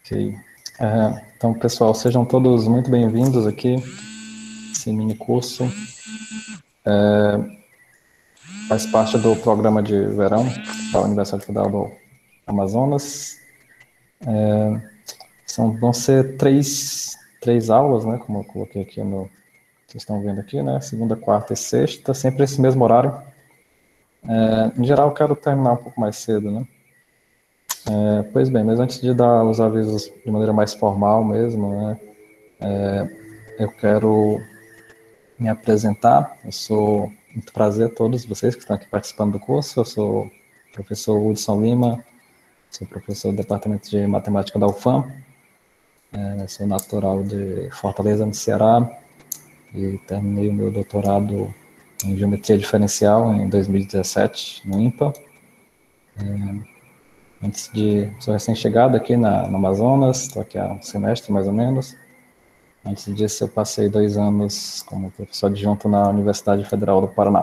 Ok. Então, pessoal, sejam todos muito bem-vindos aqui, esse mini curso. Faz parte do programa de verão da Universidade Federal do Amazonas. Vão ser três aulas, né, como eu coloquei aqui vocês estão vendo aqui, né, segunda, quarta e sexta, sempre esse mesmo horário. Em geral, eu quero terminar um pouco mais cedo, né. Pois bem, mas antes de dar os avisos de maneira mais formal mesmo, né, eu quero me apresentar. Eu sou, muito prazer a todos vocês que estão aqui participando do curso. Eu sou o professor Hudson Lima, sou professor do Departamento de Matemática da UFAM, sou natural de Fortaleza, no Ceará, e terminei o meu doutorado em Geometria Diferencial em 2017, no IMPA. Sou recém-chegado aqui no Amazonas, estou aqui há um semestre mais ou menos. Antes disso, eu passei 2 anos como professor adjunto na Universidade Federal do Paraná.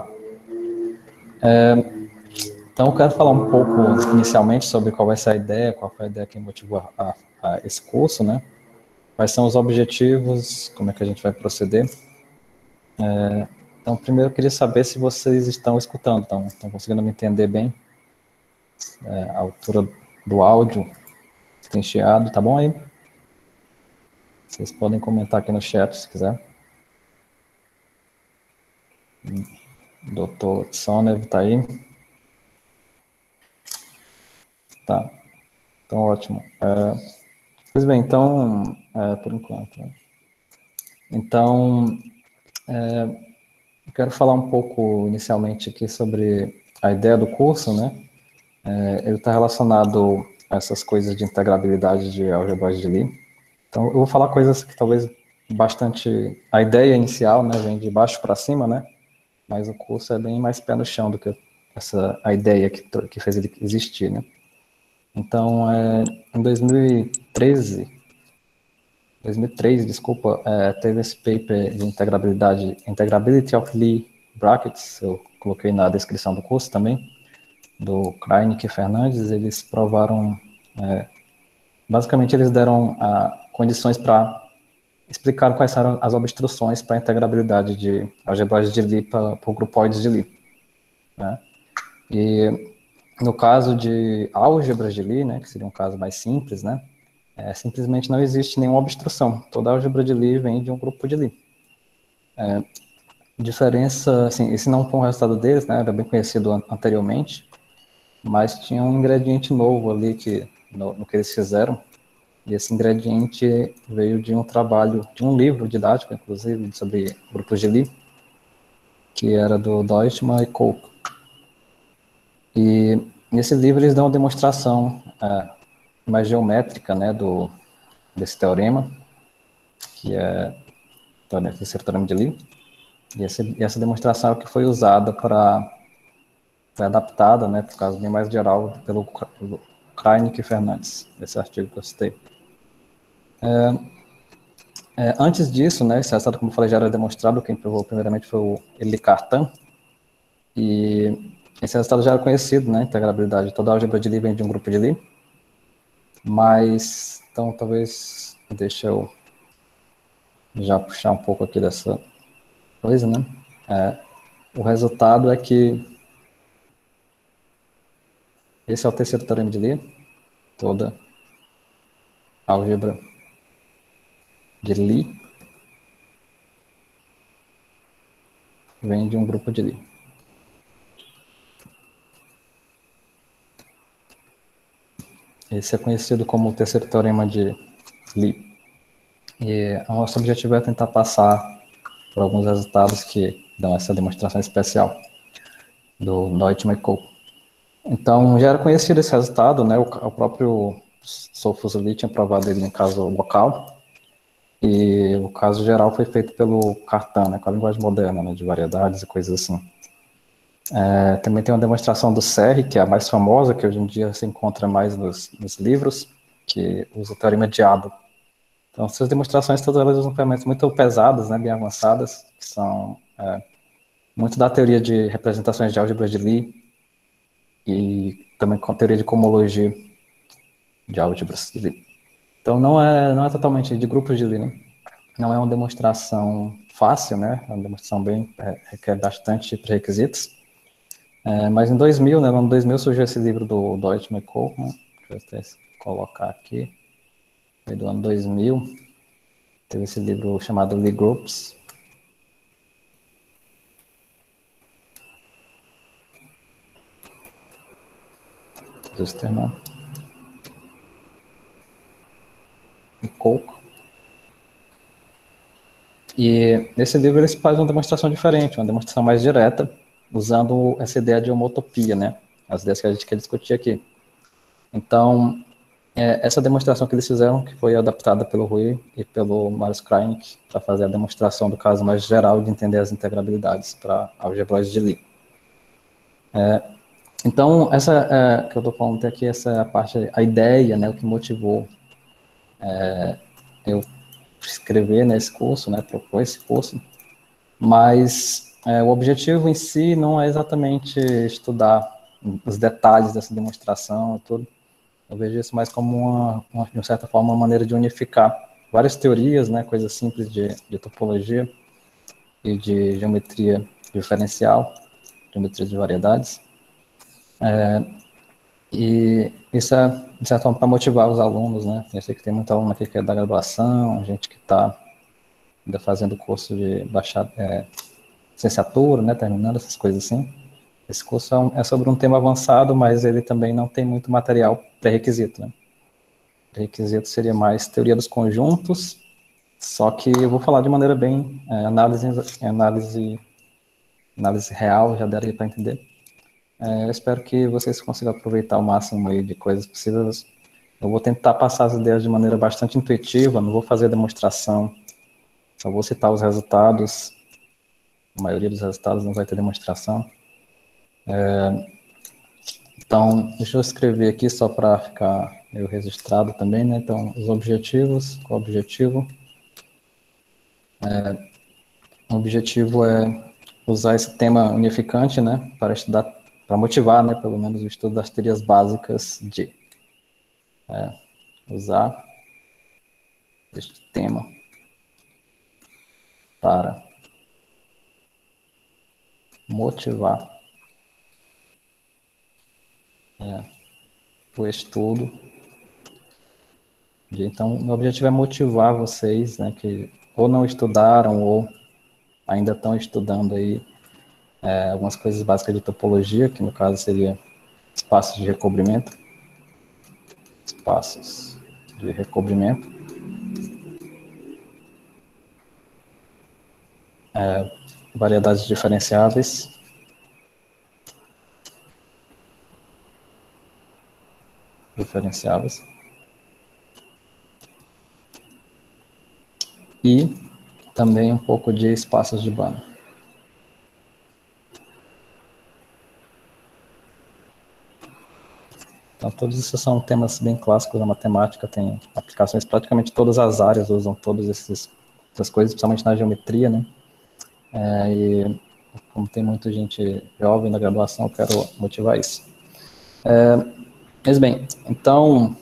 Então, eu quero falar um pouco, inicialmente, sobre qual vai ser a ideia, qual foi a ideia que motivou a esse curso, né? Quais são os objetivos, como é que a gente vai proceder. Então, primeiro, eu queria saber se vocês estão escutando, estão conseguindo me entender bem. A altura do áudio tem chiado, tá bom aí? Vocês podem comentar aqui no chat, se quiser. Dr. Tsonev está aí? Tá. Então, ótimo. Pois bem, então, por enquanto. Então, eu quero falar um pouco, inicialmente, aqui sobre a ideia do curso, né? Ele está relacionado a essas coisas de integrabilidade de álgebras de Lie. Então, eu vou falar coisas que talvez bastante... A ideia inicial, né, vem de baixo para cima, né? Mas o curso é bem mais pé no chão do que a ideia que fez ele existir, né? Então, em 2003, desculpa, teve esse paper de integrabilidade, Integrability of Lie Brackets, eu coloquei na descrição do curso também, do Kreinig e Fernandes. Eles provaram, basicamente eles deram condições para explicar quais eram as obstruções para a integrabilidade de algebras de Lie para grupoides de Lie, né? E no caso de álgebras de Lie, né, que seria um caso mais simples, né, simplesmente não existe nenhuma obstrução. Toda álgebra de Lie vem de um grupo de Lie. Diferença, assim, esse não foi um resultado deles, né, era bem conhecido anteriormente, mas tinha um ingrediente novo ali no que eles fizeram, e esse ingrediente veio de um trabalho, de um livro didático, inclusive, sobre grupos de Lie, que era do Deutschmann e Koch. E nesse livro eles dão uma demonstração mais geométrica, né, desse teorema, que é o terceiro teorema de Lie. E essa demonstração é que foi usada foi adaptada, né, por causa bem mais geral, pelo Kreinig e Fernandes, esse artigo que eu citei. Antes disso, né, esse resultado, como eu falei, já era demonstrado. Quem provou primeiramente foi o Élie Cartan, e esse resultado já era conhecido, né, integrabilidade. Toda álgebra de Lie vem de um grupo de Lie, mas, então, talvez, deixa eu já puxar um pouco aqui dessa coisa, né. O resultado é que esse é o terceiro teorema de Lie. Toda álgebra de Lie vem de um grupo de Lie. Esse é conhecido como o terceiro teorema de Lie. E o nosso objetivo é tentar passar por alguns resultados que dão essa demonstração especial do Deutschmann e Koch. Então, já era conhecido esse resultado, né? O próprio Sophus Lie tinha provado ele em caso local, e o caso geral foi feito pelo Cartan, né, com a linguagem moderna, né, de variedades e coisas assim. Também tem uma demonstração do Serre, que é a mais famosa, que hoje em dia se encontra mais nos livros, que usa o teorema de Abel. Então, essas demonstrações todas elas usam ferramentas muito pesadas, né, bem avançadas, que são muito da teoria de representações de álgebras de Lie e também com a teoria de cohomologia de álgebras de Lie. Então, não é totalmente de grupos de Lie, né? Não é uma demonstração fácil, né? É uma demonstração requer bastante requisitos. Mas em 2000, né? No ano 2000 surgiu esse livro do Deutsch McCall, né? Deixa eu até colocar aqui. Foi do ano 2000. Teve esse livro chamado Lie Groups. Justerman e Coco. E nesse livro eles fazem uma demonstração diferente, uma demonstração mais direta, usando essa ideia de homotopia, né? As ideias que a gente quer discutir aqui. Então, essa demonstração que eles fizeram, que foi adaptada pelo Rui e pelo Marius Craig, para fazer a demonstração do caso mais geral de entender as integrabilidades para algebroides de Lie. Então, essa que eu estou falando aqui, essa é a parte, a ideia, né, o que motivou eu escrever nesse curso, né, propor esse curso, mas o objetivo em si não é exatamente estudar os detalhes dessa demonstração e tudo. Eu vejo isso mais como, de certa forma, uma maneira de unificar várias teorias, né, coisas simples de topologia e de geometria diferencial, geometria de variedades. E isso é, de certa forma, para motivar os alunos, né? Eu sei que tem muito aluno aqui que é da graduação, gente que está ainda fazendo curso de licenciatura, né, terminando essas coisas assim. Esse curso é sobre um tema avançado, mas ele também não tem muito material pré-requisito, né? Pré-requisito seria mais teoria dos conjuntos, só que eu vou falar de maneira bem análise real, já daria para entender. Eu espero que vocês consigam aproveitar o máximo aí de coisas possíveis. Eu vou tentar passar as ideias de maneira bastante intuitiva, não vou fazer demonstração, só vou citar os resultados. A maioria dos resultados não vai ter demonstração. Então, deixa eu escrever aqui só para ficar meio registrado também, né? Então, os objetivos, qual o objetivo? O objetivo é usar esse tema unificante, né, para estudar, para motivar, né, pelo menos o estudo das teorias básicas de usar este tema para motivar o estudo. Então, o objetivo é motivar vocês, né, que ou não estudaram ou ainda estão estudando aí algumas coisas básicas de topologia, que no caso seria espaços de recobrimento, espaços de recobrimento, variedades diferenciáveis, e também um pouco de espaços de Banach. Então, todos esses são temas bem clássicos da matemática, tem aplicações em praticamente todas as áreas, usam todas essas coisas, principalmente na geometria, né? E como tem muita gente jovem na graduação, eu quero motivar isso. Mas bem, então,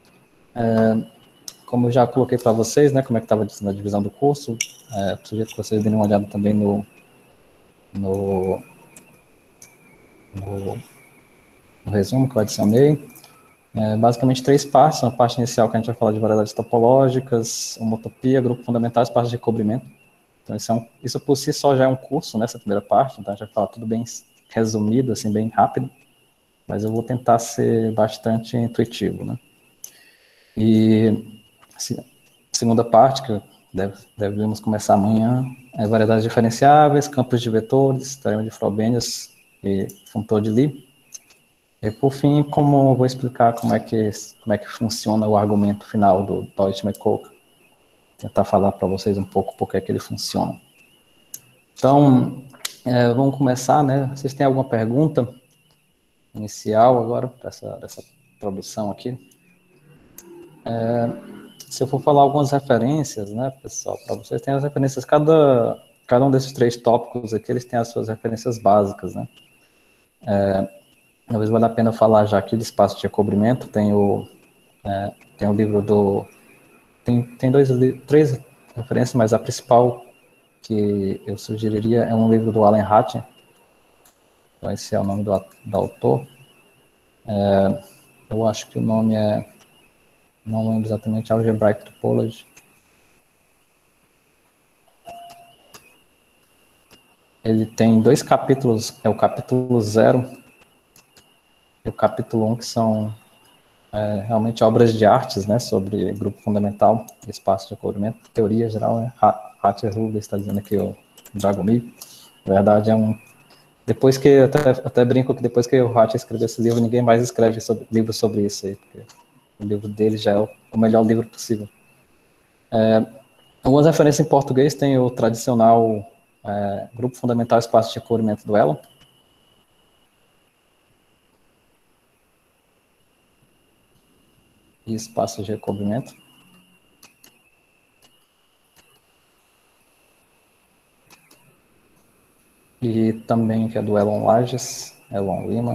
como eu já coloquei para vocês, né, como é que estava na divisão do curso, sugiro que vocês deem uma olhada também no resumo que eu adicionei. Basicamente três partes, uma parte inicial que a gente vai falar de variedades topológicas, homotopia, grupo fundamentais, parte de recobrimento. Então isso por si só já é um curso, nessa primeira parte, então a gente vai falar tudo bem resumido, assim, bem rápido, mas eu vou tentar ser bastante intuitivo, né? E segunda parte, que devemos começar amanhã, é variedades diferenciáveis, campos de vetores, teorema de Frobenius e funtor de Lie. E por fim, como eu vou explicar como é que funciona o argumento final do Deutsch-McCoke, tentar falar para vocês um pouco por que ele funciona. Então, vamos começar, né? Vocês têm alguma pergunta inicial agora dessa produção aqui? Se eu for falar algumas referências, né, pessoal, para vocês, tem as referências, cada um desses três tópicos aqui, eles têm as suas referências básicas, né? Talvez valha a pena falar já aqui de espaço de recobrimento, tem o livro do Tem três referências, mas a principal que eu sugeriria é um livro do Alan Hatcher. Então, esse é o nome do autor. Eu acho que o nome é, não lembro exatamente, Algebraic Topology. Ele tem 2 capítulos, é o capítulo 0 e o capítulo 1, que são realmente obras de artes, né, sobre grupo fundamental, espaço de acolhimento, teoria geral, né, Hatcher Rubens está dizendo aqui o Dragomir. Na verdade, é um... Depois que, até brinco que depois que o Hatcher escreveu esse livro, ninguém mais escreve livro sobre isso aí, porque o livro dele já é o melhor livro possível. Algumas referências em português tem o tradicional Grupo Fundamental Espaço de Acolhimento do Elo, e espaço de recobrimento. E também que é do Elon Lages, Elon Lima.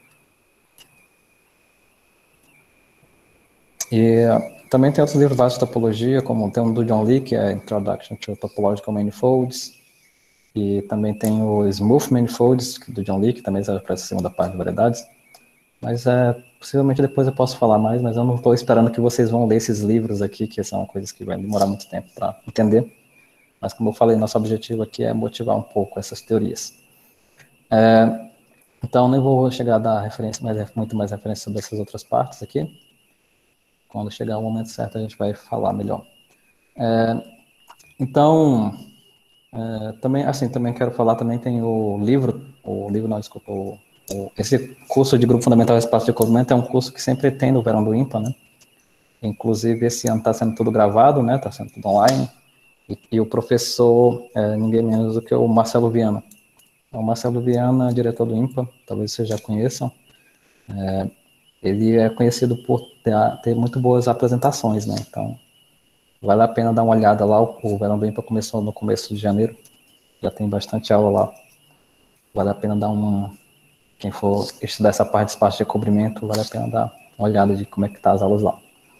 E também tem outros livros básicos de topologia, como tem um do John Lee, que é Introduction to Topological Manifolds, e também tem o Smooth Manifolds, do John Lee, que também serve para essa segunda parte de variedades. Mas possivelmente depois eu posso falar mais, mas eu não estou esperando que vocês vão ler esses livros aqui, que são coisas que vai demorar muito tempo para entender. Mas como eu falei, nosso objetivo aqui é motivar um pouco essas teorias. Então, nem vou chegar a dar referência, muito mais referência sobre essas outras partes aqui. Quando chegar o momento certo, a gente vai falar melhor. Então, também quero falar, também tem o livro não, desculpa, esse curso de Grupo Fundamental e Espaço de Acolhimento é um curso que sempre tem no verão do IMPA, né? Inclusive, esse ano está sendo tudo gravado, né? Está sendo tudo online. E o professor é ninguém menos do que o Marcelo Viana. O Marcelo Viana, diretor do IMPA, talvez vocês já conheçam. Ele é conhecido por ter muito boas apresentações, né? Então, vale a pena dar uma olhada lá. O Verão do IMPA começou no começo de janeiro. Já tem bastante aula lá. Vale a pena dar uma... Quem for estudar essa parte de espaço de recobrimento, vale a pena dar uma olhada de como é que tá as aulas lá.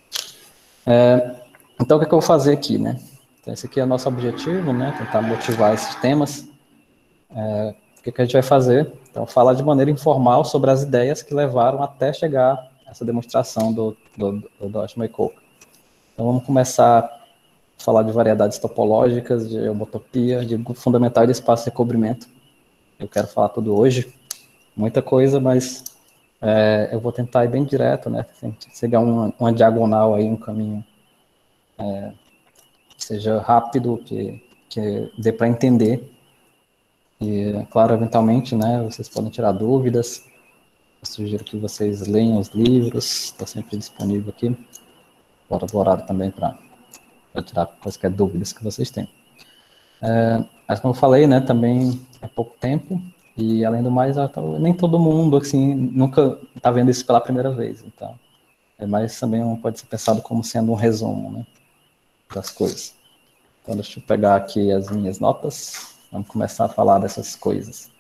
Então, o que eu vou fazer aqui, né? Então, esse aqui é o nosso objetivo, né? Tentar motivar esses temas. O que a gente vai fazer? Então, falar de maneira informal sobre as ideias que levaram até chegar a essa demonstração do Dodge Makeover. Então, vamos começar a falar de variedades topológicas, de homotopia, de grupo fundamental e de espaço de recobrimento. Eu quero falar tudo hoje, muita coisa, mas eu vou tentar ir bem direto, né? Seguir uma diagonal aí, um caminho que seja rápido, que dê para entender. E, claro, eventualmente, né, vocês podem tirar dúvidas. Eu sugiro que vocês leiam os livros, estou sempre disponível aqui, fora do horário também para tirar quaisquer dúvidas que vocês tenham. Mas como eu falei, né, também é pouco tempo, e além do mais, nem todo mundo, assim, nunca está vendo isso pela primeira vez, então, mas também pode ser pensado como sendo um resumo, né, das coisas. Então, deixa eu pegar aqui as minhas notas, vamos começar a falar dessas coisas.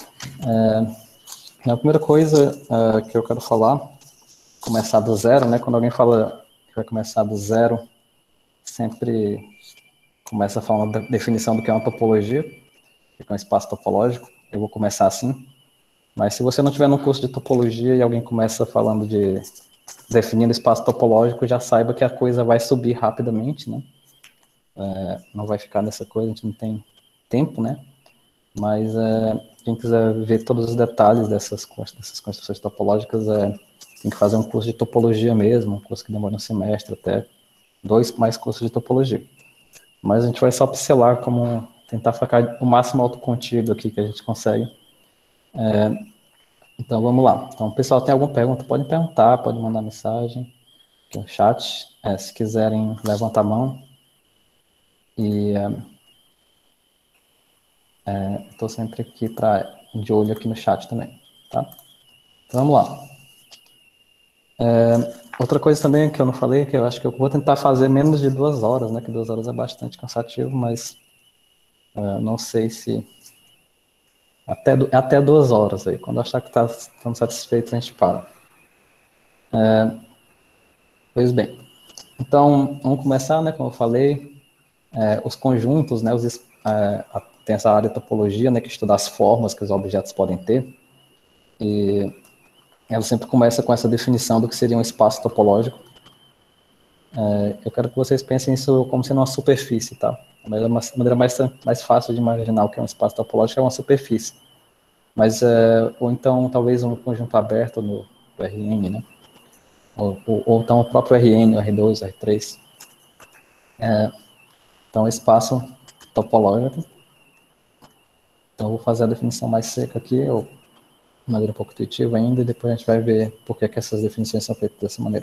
A primeira coisa que eu quero falar, começar do zero, né, quando alguém fala que vai começar do zero, sempre começa falando da definição do que é uma topologia, que é um espaço topológico. Eu vou começar assim. Mas se você não tiver no curso de topologia e alguém começa falando de definindo espaço topológico, já saiba que a coisa vai subir rapidamente, né? Não vai ficar nessa coisa, a gente não tem tempo, né? Mas quem quiser ver todos os detalhes dessas construções topológicas, tem que fazer um curso de topologia mesmo, um curso que demora um semestre até, 2 mais cursos de topologia. Mas a gente vai só pincelar como tentar ficar o máximo autocontido aqui que a gente consegue. Então vamos lá. Então, pessoal, tem alguma pergunta? Podem perguntar, podem mandar mensagem aqui no chat. Se quiserem, levanta a mão. E estou sempre aqui de olho aqui no chat também. Tá? Então vamos lá. Outra coisa também que eu não falei, que eu acho que eu vou tentar fazer menos de 2 horas, né? Que 2 horas é bastante cansativo, mas não sei se até 2 horas aí. Quando achar que estamos satisfeitos, a gente para. Pois bem. Então, vamos começar, né, como eu falei, os conjuntos, né, tem essa área de topologia, né, que estuda as formas que os objetos podem ter, e ela sempre começa com essa definição do que seria um espaço topológico. Eu quero que vocês pensem isso como sendo uma superfície, tá? A maneira mais fácil de imaginar o que é um espaço topológico é uma superfície. Mas, ou então, talvez um conjunto aberto do Rn, né? Ou então o próprio Rn, o R2, o R3. Então, espaço topológico. Então, eu vou fazer a definição mais seca aqui, ou de maneira um pouco intuitiva ainda, e depois a gente vai ver por que essas definições são feitas dessa maneira.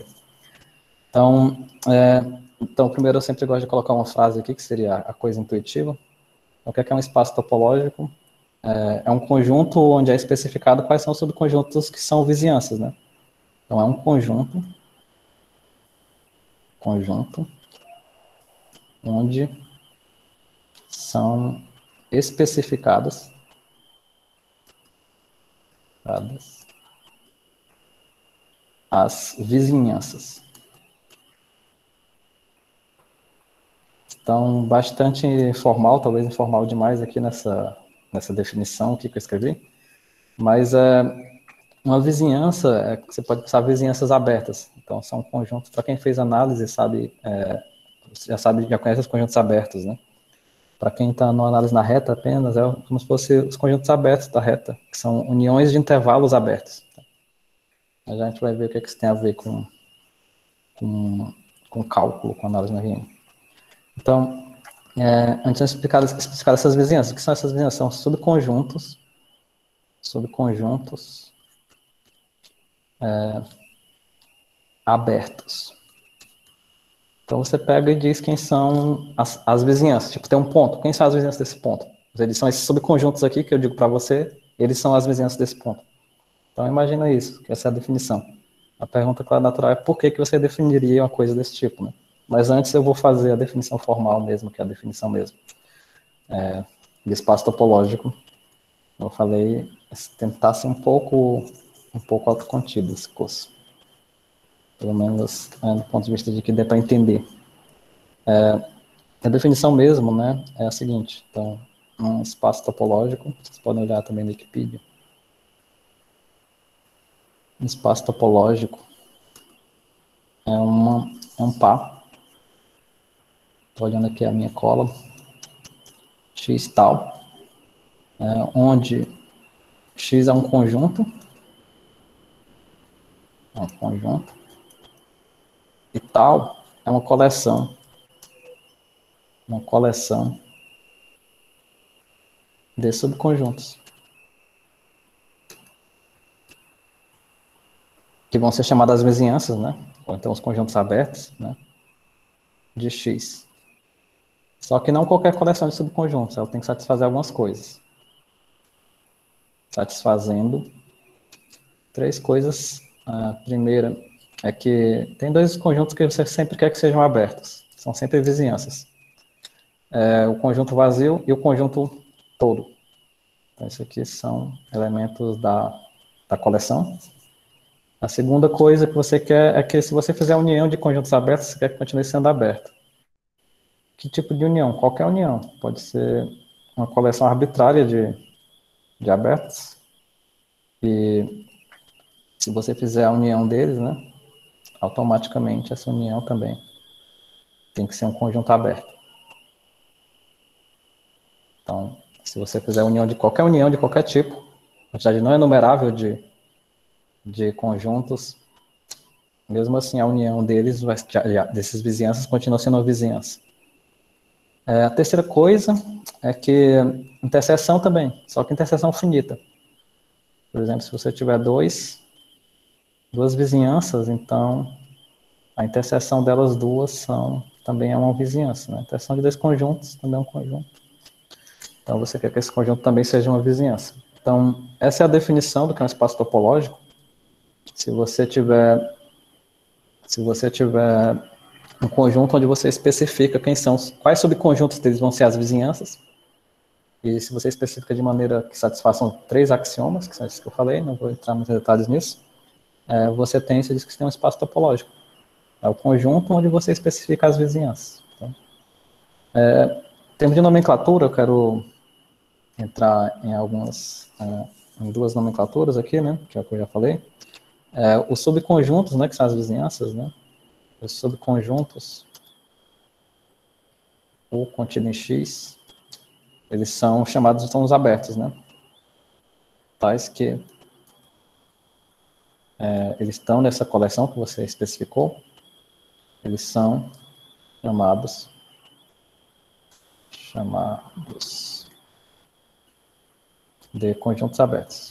Então, primeiro eu sempre gosto de colocar uma frase aqui, que seria a coisa intuitiva. Então, o que é um espaço topológico? É um conjunto onde é especificado quais são os subconjuntos que são vizinhanças, né? Então, é um conjunto onde são especificadas as vizinhanças. Então, bastante formal, talvez informal demais aqui nessa definição aqui que eu escrevi, mas uma vizinhança, você pode pensar vizinhanças abertas. Então, são conjuntos, para quem fez análise, sabe, já conhece os conjuntos abertos, né? Para quem está na análise na reta apenas, é como se fossem os conjuntos abertos da reta, que são uniões de intervalos abertos. Mas a gente vai ver o que isso tem a ver com cálculo, com análise na RM. Então, antes de explicar essas vizinhanças, o que são essas vizinhanças? São subconjuntos abertos. Então você pega e diz quem são as vizinhanças. Tipo, tem um ponto. Quem são as vizinhanças desse ponto? Eles são esses subconjuntos aqui que eu digo para você, eles são as vizinhanças desse ponto. Então imagina isso, que essa é a definição. A pergunta, claro, natural é por que você definiria uma coisa desse tipo, né? Mas antes eu vou fazer a definição formal mesmo, que é a definição mesmo. De espaço topológico. Eu falei, tentar ser um pouco autocontido esse curso. Pelo menos do ponto de vista de que dê para entender. A definição mesmo, né, é a seguinte. Então, um espaço topológico, vocês podem olhar também no Wikipedia. Um espaço topológico é um par. Estou olhando aqui a minha cola. X tal, onde X é um conjunto, e tal é uma coleção de subconjuntos, que vão ser chamadas vizinhanças, né? Ou então os conjuntos abertos, né? De X. Só que não qualquer coleção de subconjuntos, ela tem que satisfazer algumas coisas. Satisfazendo três coisas. A primeira é que tem dois conjuntos que você sempre quer que sejam abertos. São sempre vizinhanças. O conjunto vazio e o conjunto todo. Então, isso aqui são elementos da coleção. A segunda coisa que você quer é que se você fizer a união de conjuntos abertos, você quer que continue sendo aberto. Que tipo de união? Qualquer união. Pode ser uma coleção arbitrária de abertos. E se você fizer a união deles, né, automaticamente essa união também tem que ser um conjunto aberto. Então, se você fizer união de qualquer tipo, a quantidade não enumerável de conjuntos, mesmo assim a união deles, desses vizinhanças, continua sendo uma vizinhança. A terceira coisa é que interseção também, só que interseção finita. Por exemplo, se você tiver duas vizinhanças, então a interseção delas duas também é uma vizinhança. Né? A interseção de dois conjuntos também é um conjunto. Então você quer que esse conjunto também seja uma vizinhança. Então, essa é a definição do que é um espaço topológico. Se você tiver um conjunto onde você especifica quais subconjuntos deles vão ser as vizinhanças, e se você especifica de maneira que satisfaçam três axiomas, que são esses que eu falei, não vou entrar nos detalhes nisso, você diz que tem um espaço topológico. É o conjunto onde você especifica as vizinhanças. Então, em termos de nomenclatura, eu quero entrar em em duas nomenclaturas aqui, né, que é o que eu já falei. Os subconjuntos, né, que são as vizinhanças, né, os subconjuntos, ou contido em X, eles são chamados de tons abertos, né, tais que eles estão nessa coleção que você especificou, eles são chamados de conjuntos abertos.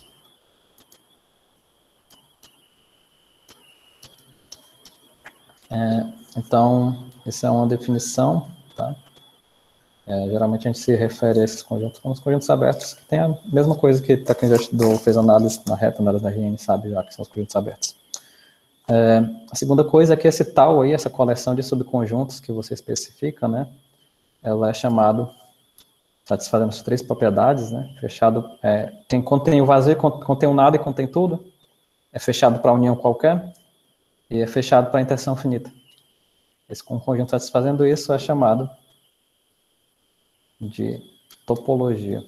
Então, essa é uma definição, tá? Geralmente a gente se refere a esses conjuntos como os conjuntos abertos, que tem a mesma coisa que para quem já estudou, fez análise na reta, análise da RN, sabe já que são os conjuntos abertos. A segunda coisa é que esse tal aí, essa coleção de subconjuntos que você especifica, né, ela é chamado, satisfazendo as três propriedades, né, fechado, quem contém o vazio, contém o nada e contém tudo, é fechado para união qualquer, e é fechado para interseção finita. Esse conjunto satisfazendo isso é chamado de topologia.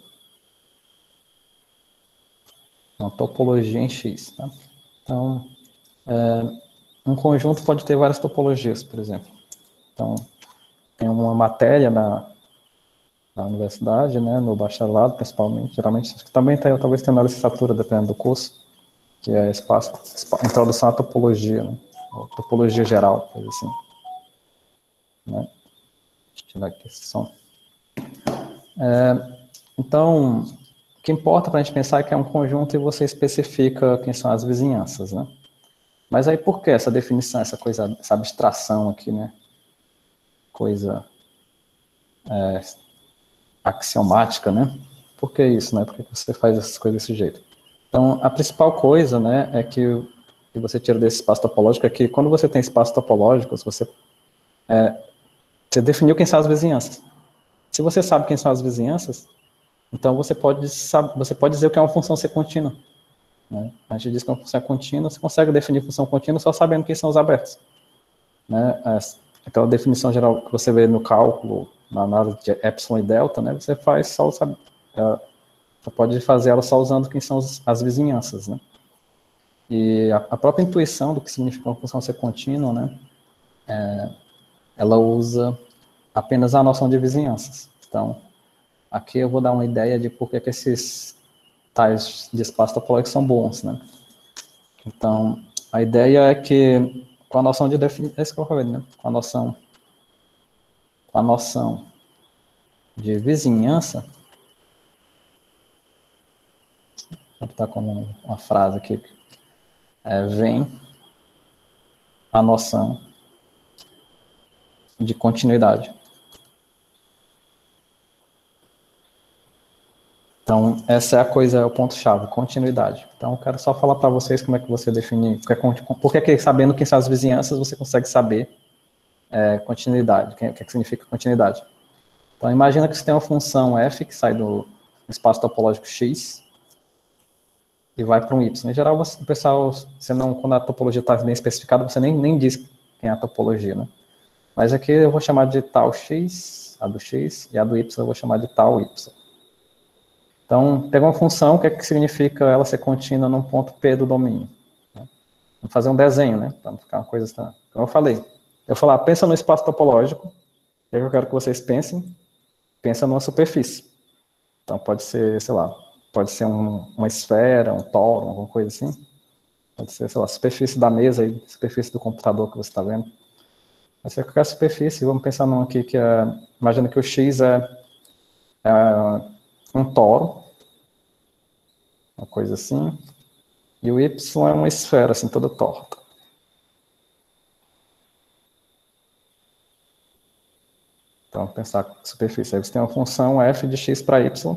Uma topologia em X. Tá? Então, um conjunto pode ter várias topologias, por exemplo. Então, tem uma matéria na universidade, né, no bacharelado, principalmente, geralmente, também talvez tenha na licenciatura, dependendo do curso, que é introdução à topologia, né, topologia geral, coisa assim. Né? Deixa eu tirar aqui esse som. Então, o que importa para a gente pensar é que é um conjunto e você especifica quem são as vizinhanças, né? Mas aí por que essa definição, essa coisa, essa abstração aqui, né? Coisa axiomática, né? Por que isso, né? Por que você faz essas coisas desse jeito? Então, a principal coisa, né, é que você tira desse espaço topológico é que quando você tem espaços topológicos, você definiu quem são as vizinhanças. Se você sabe quem são as vizinhanças, então você pode dizer o que é uma função ser contínua. Né? A gente diz que uma função é contínua, você consegue definir função contínua só sabendo quem são os abertos. Né? Aquela definição geral que você vê no cálculo, na análise de epsilon e delta, né? Você faz só, você pode fazer ela só usando quem são as vizinhanças. Né? E a própria intuição do que significa uma função ser contínua, né? Ela usa apenas a noção de vizinhanças. Então, aqui eu vou dar uma ideia de por que esses tais de espaço topológico são bons, né? Então, a ideia é que, com a noção de definição, é isso que eu falei, né? Com a noção de vizinhança, vou botar como uma frase aqui, vem a noção de continuidade. Então, essa é a coisa, é o ponto-chave, continuidade. Então, eu quero só falar para vocês como é que você define, porque sabendo quem são as vizinhanças, você consegue saber continuidade, o que significa continuidade. Então, imagina que você tem uma função f que sai do espaço topológico x e vai para um y. Em geral, o pessoal, quando a topologia está bem especificada, você nem diz quem é a topologia, né? Mas aqui eu vou chamar de tal x, a do x, e a do y eu vou chamar de tal y. Então, pega uma função, o que é que significa ela ser contínua num ponto P do domínio? Vamos fazer um desenho, né? Para não ficar uma coisa estranha. Como eu falar, pensa no espaço topológico, e eu quero que vocês pensa numa superfície. Então, pode ser, sei lá, pode ser uma esfera, um toro, alguma coisa assim. Pode ser, sei lá, a superfície da mesa, a superfície do computador que você está vendo. Mas se qualquer superfície, vamos pensar num aqui que imagina que o x é um toro, uma coisa assim, e o y é uma esfera, assim, toda torta. Então, pensar superfície. Aí você tem uma função f de x para y.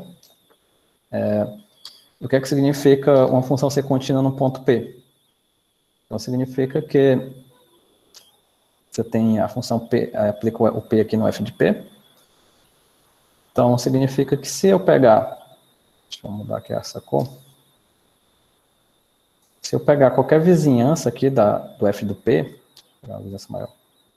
O que é que significa uma função ser contínua no ponto P? Então, significa que você tem a função P, aplica o P aqui no f de P. Então, significa que se eu pegar, deixa eu mudar aqui essa cor. Se eu pegar qualquer vizinhança aqui do f do P, pegar uma vizinhança maior.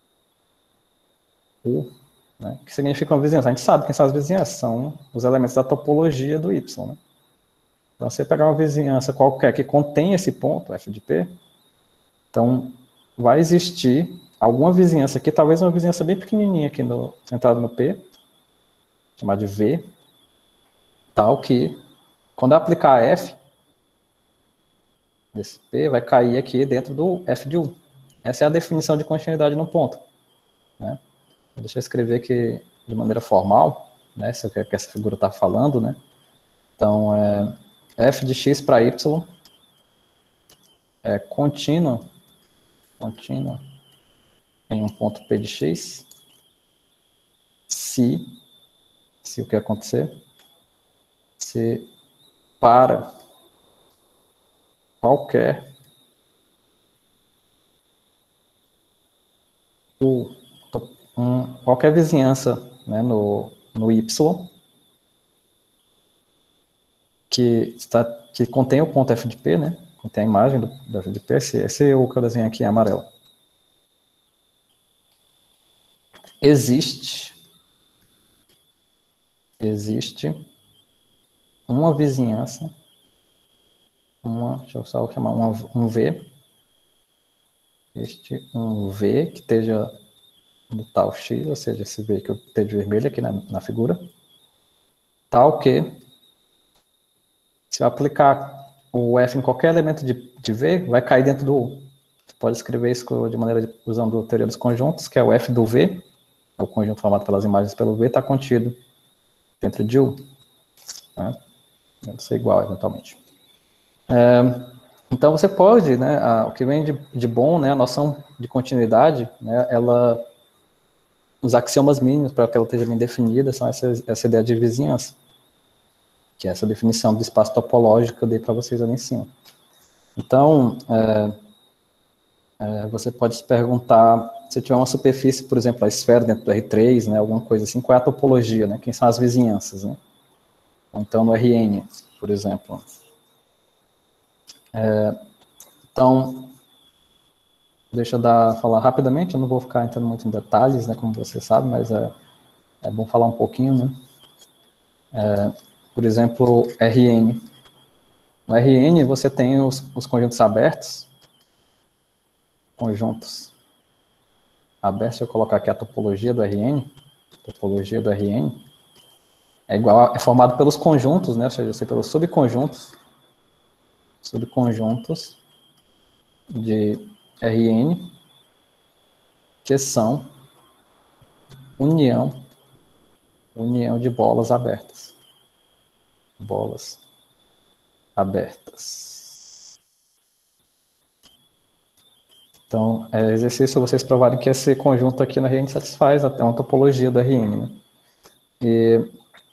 U, né, que significa uma vizinhança. A gente sabe quem são as vizinhanças, são os elementos da topologia do Y, né? Então, se você pegar uma vizinhança qualquer que contém esse ponto, f de P, então vai existir alguma vizinhança aqui, talvez uma vizinhança bem pequenininha aqui centrada no P, chamada de V, tal que, quando eu aplicar F, desse P, vai cair aqui dentro do F de U. Essa é a definição de continuidade no ponto, né? Deixa eu escrever aqui de maneira formal, né, se é o que essa figura está falando, né? Então, f de x para y é contínua em um ponto P de x, se o que acontecer, se para qualquer qualquer vizinhança, né, no y que contém o ponto f de p, né, contém a imagem do f de p, esse é o que eu desenho aqui em amarelo. Existe uma vizinhança, deixa eu só chamar um V, um V que esteja no tal X, ou seja, esse V que eu tenho de vermelho aqui na figura, tal que, se eu aplicar o F em qualquer elemento de V, vai cair dentro do U. Você pode escrever isso de maneira usando a teoria dos conjuntos, que é o F do V, é o conjunto formado pelas imagens pelo V, está contido dentro de U. Né? Deve ser igual, eventualmente. Então, você pode, né, o que vem de bom, né, a noção de continuidade, né, os axiomas mínimos, para que ela esteja bem definida, são essa ideia de vizinhança, que é essa definição do espaço topológico que eu dei para vocês ali em cima. Então, você pode se perguntar, se tiver uma superfície, por exemplo, a esfera dentro do R3, né, alguma coisa assim, qual é a topologia, né, quem são as vizinhanças, né? Então, no Rn, por exemplo. Então, deixa eu falar rapidamente, eu não vou ficar entrando muito em detalhes, né, como você sabe, mas é bom falar um pouquinho, né? Por exemplo, Rn. No Rn, você tem os conjuntos abertos, deixa eu colocar aqui a topologia do Rn, é formado pelos conjuntos, né, ou seja, pelos subconjuntos de Rn, que são união de bolas abertas. Então, exercício vocês provarem que esse conjunto aqui na Rn satisfaz até uma topologia da Rn, né? E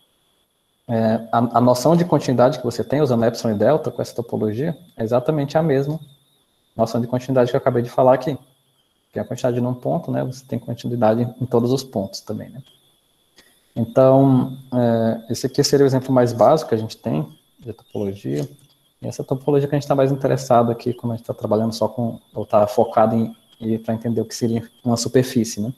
a noção de continuidade que você tem usando epsilon e delta com essa topologia é exatamente a mesma noção de continuidade que eu acabei de falar aqui. Que é a quantidade num ponto, né? Você tem continuidade em todos os pontos também, né? Então, esse aqui seria o exemplo mais básico que a gente tem de topologia. E essa topologia que a gente está mais interessado aqui, quando a gente está trabalhando só com, ou está focado para entender o que seria uma superfície, né?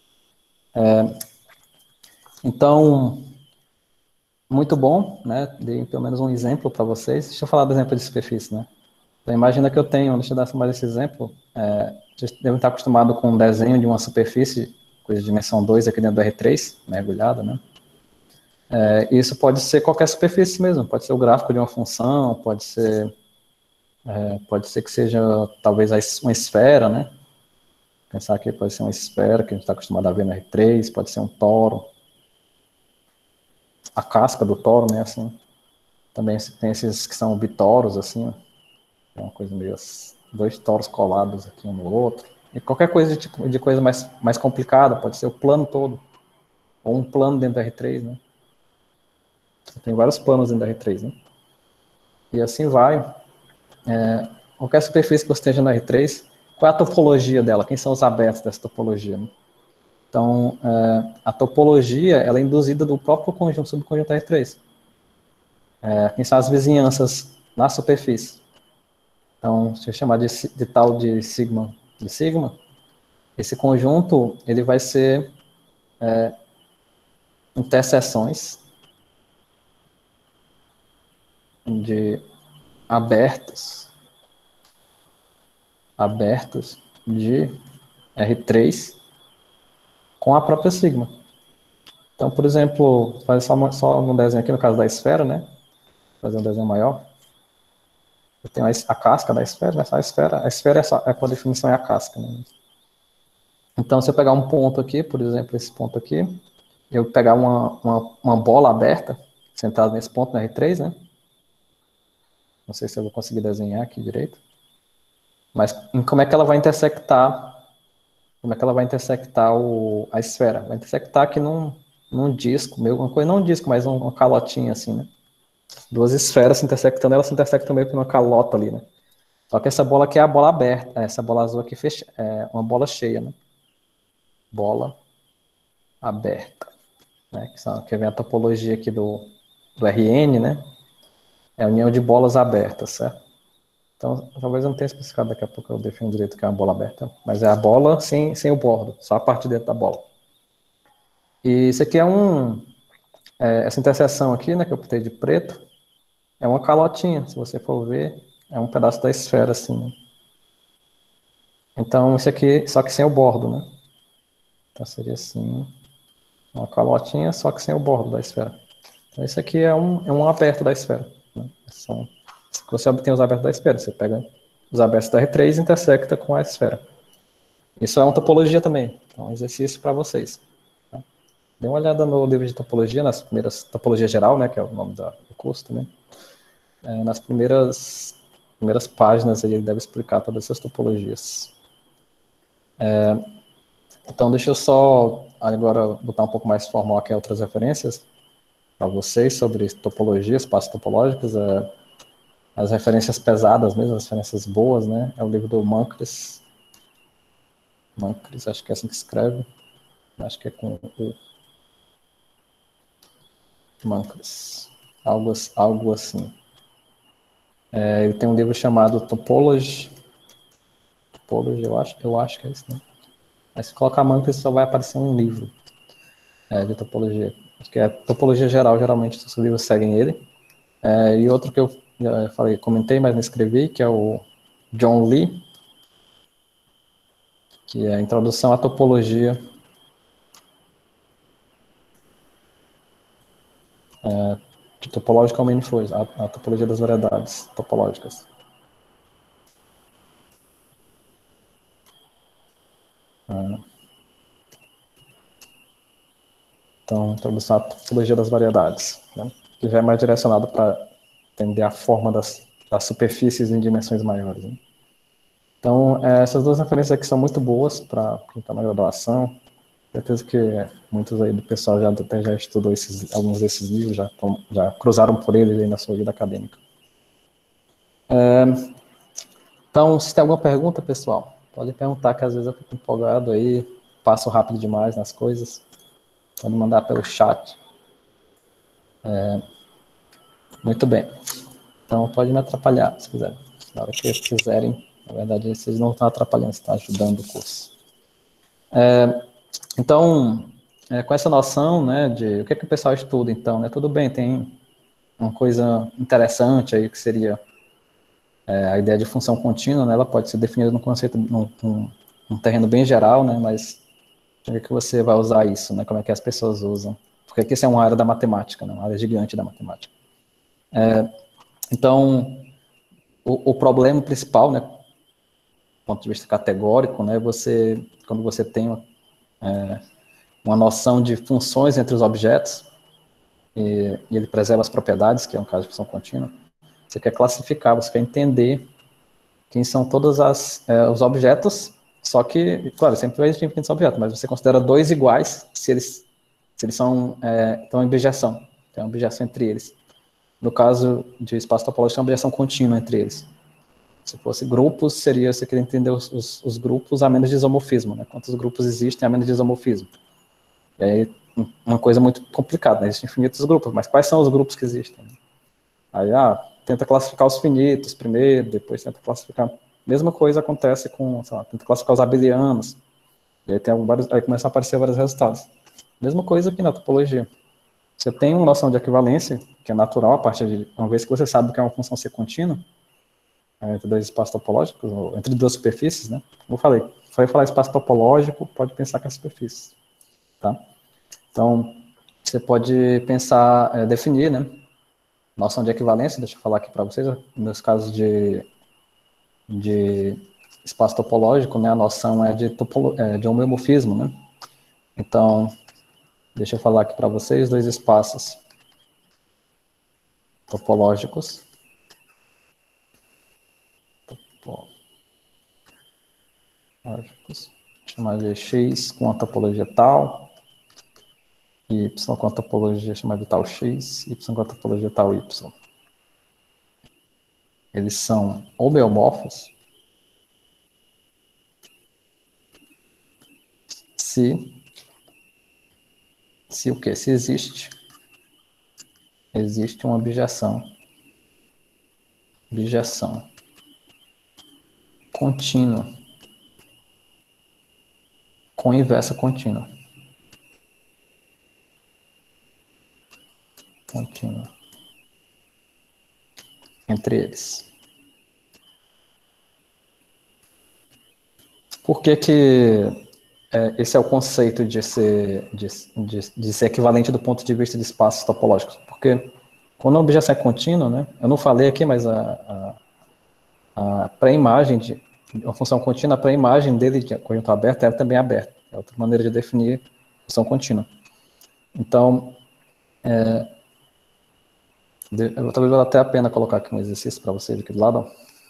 Então, muito bom, né? Dei pelo menos um exemplo para vocês. Deixa eu falar do exemplo de superfície, né? Então, imagina que eu tenho, deixa eu dar mais esse exemplo, vocês devem estar acostumados com um desenho de uma superfície, coisa de dimensão 2 aqui dentro do R3, mergulhada, né? Isso pode ser qualquer superfície mesmo, pode ser o gráfico de uma função, pode ser que seja talvez uma esfera, né? Pensar que pode ser uma esfera que a gente está acostumado a ver no R3, pode ser um toro, a casca do toro, né? Assim, também tem esses que são bitoros, assim, é uma coisa meio dois toros colados aqui um no outro. E qualquer coisa de coisa mais complicada, pode ser o plano todo, ou um plano dentro da R3, né? Tem vários planos dentro da R3, né? E assim vai. Qualquer superfície que você esteja na R3, qual é a topologia dela? Quem são os abertos dessa topologia? Né? Então, a topologia ela é induzida do próprio subconjunto R3. Quem são as vizinhanças na superfície? Então, se eu chamar de tal de sigma, Esse conjunto ele vai ser interseções de abertos de R3 com a própria sigma. Então, por exemplo, fazer só um desenho aqui no caso da esfera, né? Fazer um desenho maior. Eu tenho a casca da esfera, né? A esfera por definição é a casca, né? Então, se eu pegar um ponto aqui, por exemplo, esse ponto aqui, eu pegar uma bola aberta, sentada nesse ponto no R3, né? Não sei se eu vou conseguir desenhar aqui direito. Mas como é que ela vai intersectar? Como é que ela vai intersectar a esfera? Vai intersectar aqui num disco, meio uma coisa, não um disco, mas uma calotinha assim, né? Duas esferas se intersectando, elas se intersectam meio que numa calota ali, né? Só que essa bola aqui é a bola aberta, essa bola azul aqui é uma bola cheia, né? Bola aberta, né? Que vem a topologia aqui do RN, né? É a união de bolas abertas, certo? Então, talvez eu não tenha especificado, daqui a pouco eu defino direito que é uma bola aberta, mas é a bola sem o bordo, só a parte de dentro da bola. E isso aqui essa interseção aqui, né, que eu botei de preto, é uma calotinha, se você for ver, é um pedaço da esfera, assim, né? Então, isso aqui, só que sem o bordo, né? Então, seria assim, uma calotinha, só que sem o bordo da esfera. Então, isso aqui é um aberto da esfera, né? Você obtém os abertos da esfera, você pega os abertos da R3 e intersecta com a esfera. Isso é uma topologia também, então é um exercício para vocês. Tá? Dê uma olhada no livro de topologia, nas primeiras, topologia geral, né, que é o nome do curso também. Nas primeiras páginas ele deve explicar todas essas topologias. Então deixa eu só agora botar um pouco mais formal aqui outras referências para vocês sobre topologia, espaços topológicos, as referências pesadas mesmo, as referências boas, né, é o livro do Mancris, acho que é assim que escreve, acho que é com o Mancris, algo assim. Ele tem um livro chamado Topology, eu acho que é isso, né? Mas se colocar Mancris só vai aparecer um livro de topologia. Acho que é topologia geral, geralmente os livros seguem ele. E outro que eu já comentei, mas não escrevi, que é o John Lee, que é a introdução à topologia de topológica manifold, a topologia das variedades topológicas. Então, introdução à topologia das variedades, né? Que já é mais direcionado para entender a forma das superfícies em dimensões maiores, né? Então, essas duas referências aqui são muito boas para quem está na graduação. Certeza que muitos aí do pessoal já estudou alguns desses livros, já cruzaram por eles aí na sua vida acadêmica. Então, se tem alguma pergunta, pessoal, pode perguntar, que às vezes eu fico empolgado aí, passo rápido demais nas coisas. Pode mandar pelo chat. Muito bem. Então, pode me atrapalhar, se quiser. Na hora que quiserem, na verdade, vocês não estão atrapalhando, estão ajudando o curso. Então, com essa noção, né, de o que o pessoal estuda, então, né, tudo bem, tem uma coisa interessante aí que seria a ideia de função contínua, né, ela pode ser definida num conceito, num terreno bem geral, né, mas como que você vai usar isso, né, como é que as pessoas usam? Porque aqui isso é uma área da matemática, né, uma área gigante da matemática. Então, o problema principal, né, do ponto de vista categórico, né, quando você tem uma noção de funções entre os objetos, e ele preserva as propriedades, que é um caso de função contínua, você quer classificar, você quer entender quem são todos os objetos, só que, claro, sempre vai existir infinitos objetos, mas você considera dois iguais se eles estão em objeção, tem uma objeção entre eles. No caso de espaço topológico, tem uma objeção contínua entre eles. Se fosse grupos, você queria entender os grupos a menos de isomorfismo, né? Quantos grupos existem a menos de isomorfismo. E aí, uma coisa muito complicada, né? Existem infinitos grupos, mas quais são os grupos que existem? Aí, tenta classificar os finitos primeiro, depois tenta classificar. Mesma coisa acontece com, sei lá, tenta classificar os abelianos. E aí, aí começam a aparecer vários resultados. Mesma coisa aqui na topologia. Você tem uma noção de equivalência, que é natural, a partir de uma vez que você sabe que é uma função ser contínua, entre dois espaços topológicos, ou entre duas superfícies, né? Como eu falei, foi falar espaço topológico, pode pensar que é superfície, tá? Então, você pode pensar, definir, né? Noção de equivalência, deixa eu falar aqui para vocês, nos casos de espaço topológico, né? A noção é de homeomorfismo, né? Então, deixa eu falar aqui para vocês, dois espaços topológicos. Chamar de X com a topologia tal, e Y com a topologia chamada de tal X, Y com a topologia tal Y. Eles são homeomorfos se o quê? Se existe uma objeção contínua com inversa contínua. Entre eles. Por que esse é o conceito de ser equivalente do ponto de vista de espaços topológicos? Porque quando a objeção é contínua, né, eu não falei aqui, mas a pré-imagem de uma função contínua, a pré-imagem dele de conjunto aberto é também aberta. É outra maneira de definir função contínua. Então, talvez valha até a pena colocar aqui um exercício para vocês aqui do lado.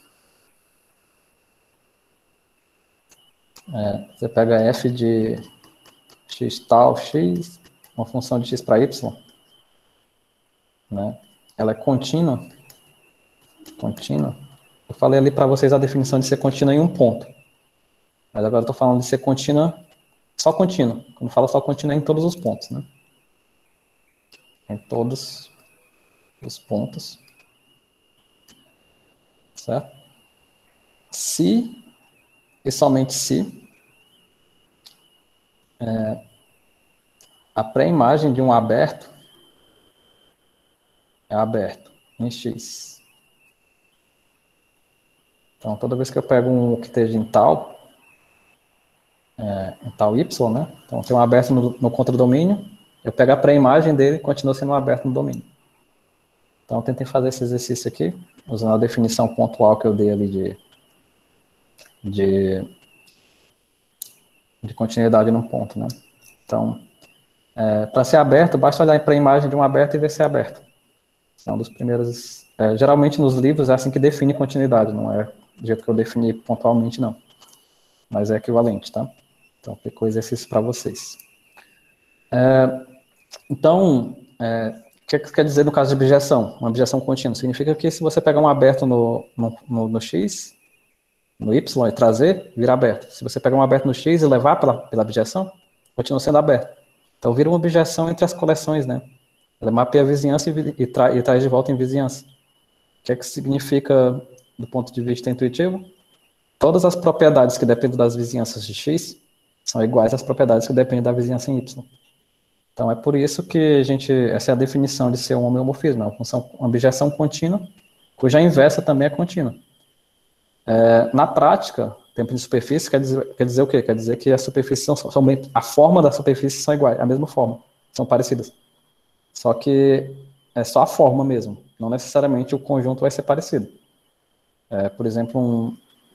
Você pega f de x tal, x, uma função de x para y, né? Ela é contínua. Eu falei ali para vocês a definição de ser contínua em um ponto. Mas agora eu estou falando de ser contínua, só contínua. Quando fala só contínua é em todos os pontos, né? Em todos os pontos. Certo? Se, e somente se, a pré-imagem de um aberto é aberto em X. Então, toda vez que eu pego um que esteja em tal Y, né? Então, tem um aberto no contradomínio, eu pego a pré-imagem dele e continua sendo um aberto no domínio. Então, eu tentei fazer esse exercício aqui, usando a definição pontual que eu dei ali de continuidade num ponto, né? Então, para ser aberto, basta olhar para a imagem de um aberto e ver se é aberto. São dos primeiros... geralmente nos livros é assim que define continuidade, não é do jeito que eu defini pontualmente, não. Mas é equivalente, tá? Então, ficou exercício para vocês. Então, o que quer dizer no caso de objeção? Uma objeção contínua significa que se você pegar um aberto no X, no Y e trazer, vira aberto. Se você pegar um aberto no X e levar pela objeção, continua sendo aberto. Então, vira uma objeção entre as coleções, né? Ela mapeia a vizinhança e traz de volta em vizinhança. O que significa, do ponto de vista intuitivo? Todas as propriedades que dependem das vizinhanças de X são iguais às propriedades que dependem da vizinhança em Y. Então, é por isso que essa é a definição de ser um homeomorfismo, uma objeção contínua, cuja inversa também é contínua. Na prática, tempo de superfície quer dizer o quê? Quer dizer que a forma da superfície são iguais, a mesma forma, são parecidas. Só que é só a forma mesmo, não necessariamente o conjunto vai ser parecido. Por exemplo,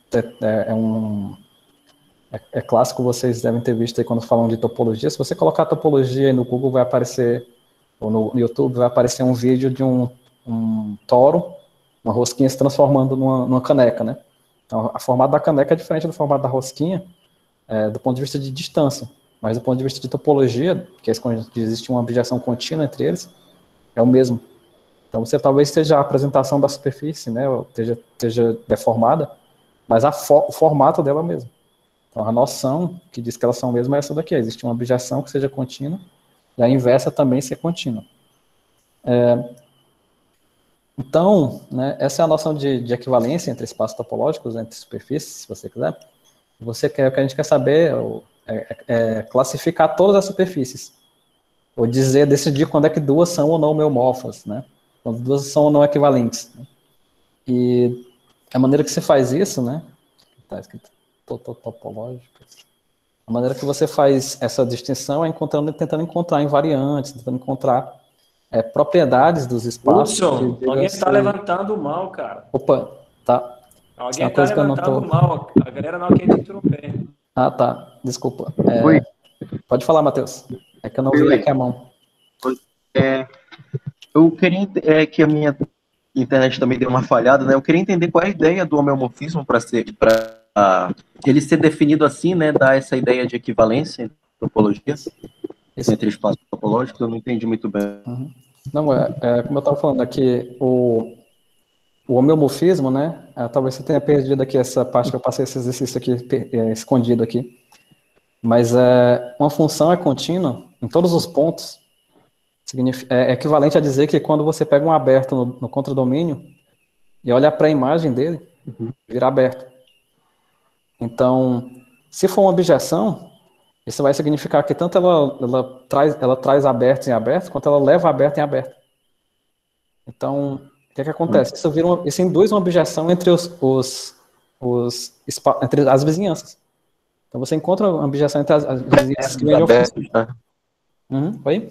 é clássico, vocês devem ter visto aí quando falam de topologia. Se você colocar topologia aí no Google, vai aparecer, ou no YouTube, vai aparecer um vídeo de um toro, uma rosquinha se transformando numa caneca, né? Então, o formato da caneca é diferente do formato da rosquinha, do ponto de vista de distância. Mas do ponto de vista de topologia, que existe uma objeção contínua entre eles, é o mesmo. Então, você talvez esteja a apresentação da superfície, né? Ou esteja deformada, mas o formato dela é o mesmo. Então, a noção que diz que elas são mesmo é essa daqui. Existe uma objeção que seja contínua e a inversa também ser contínua. Então, né, essa é a noção de equivalência entre espaços topológicos, entre superfícies, se você quiser. O que a gente quer saber, classificar todas as superfícies, ou decidir quando é que duas são ou não homeomorfas, né? Quando duas são ou não equivalentes. Né? E a maneira que você faz isso, né? Está escrito topológico. A maneira que você faz essa distinção é tentando encontrar invariantes, tentando encontrar propriedades dos espaços. Hudson, alguém está levantando mal, cara. Opa, tá. Alguém está levantando mal, a galera não quer te interromper. Ah, tá, desculpa. Oi. Pode falar, Matheus. É que eu não vi aqui a mão. Eu queria que a minha internet também deu uma falhada, né? Eu queria entender qual é a ideia do homeomorfismo para ele ser definido assim, né? Dar essa ideia de equivalência em topologia entre espaços topológicos. Eu não entendi muito bem. Uhum. Não, como eu estava falando aqui, o homeomorfismo, né? Talvez você tenha perdido aqui essa parte que eu passei esse exercício aqui escondido aqui. Mas uma função é contínua em todos os pontos. É equivalente a dizer que quando você pega um aberto no contradomínio e olha para a imagem dele, vira aberto. Então, se for uma objeção, isso vai significar que tanto ela traz abertos em aberto, quanto ela leva aberto em aberto. Então, o que acontece? Isso induz uma objeção entre entre as vizinhanças. Então, você encontra uma objeção entre as vizinhanças que vêm de ofício. Oi?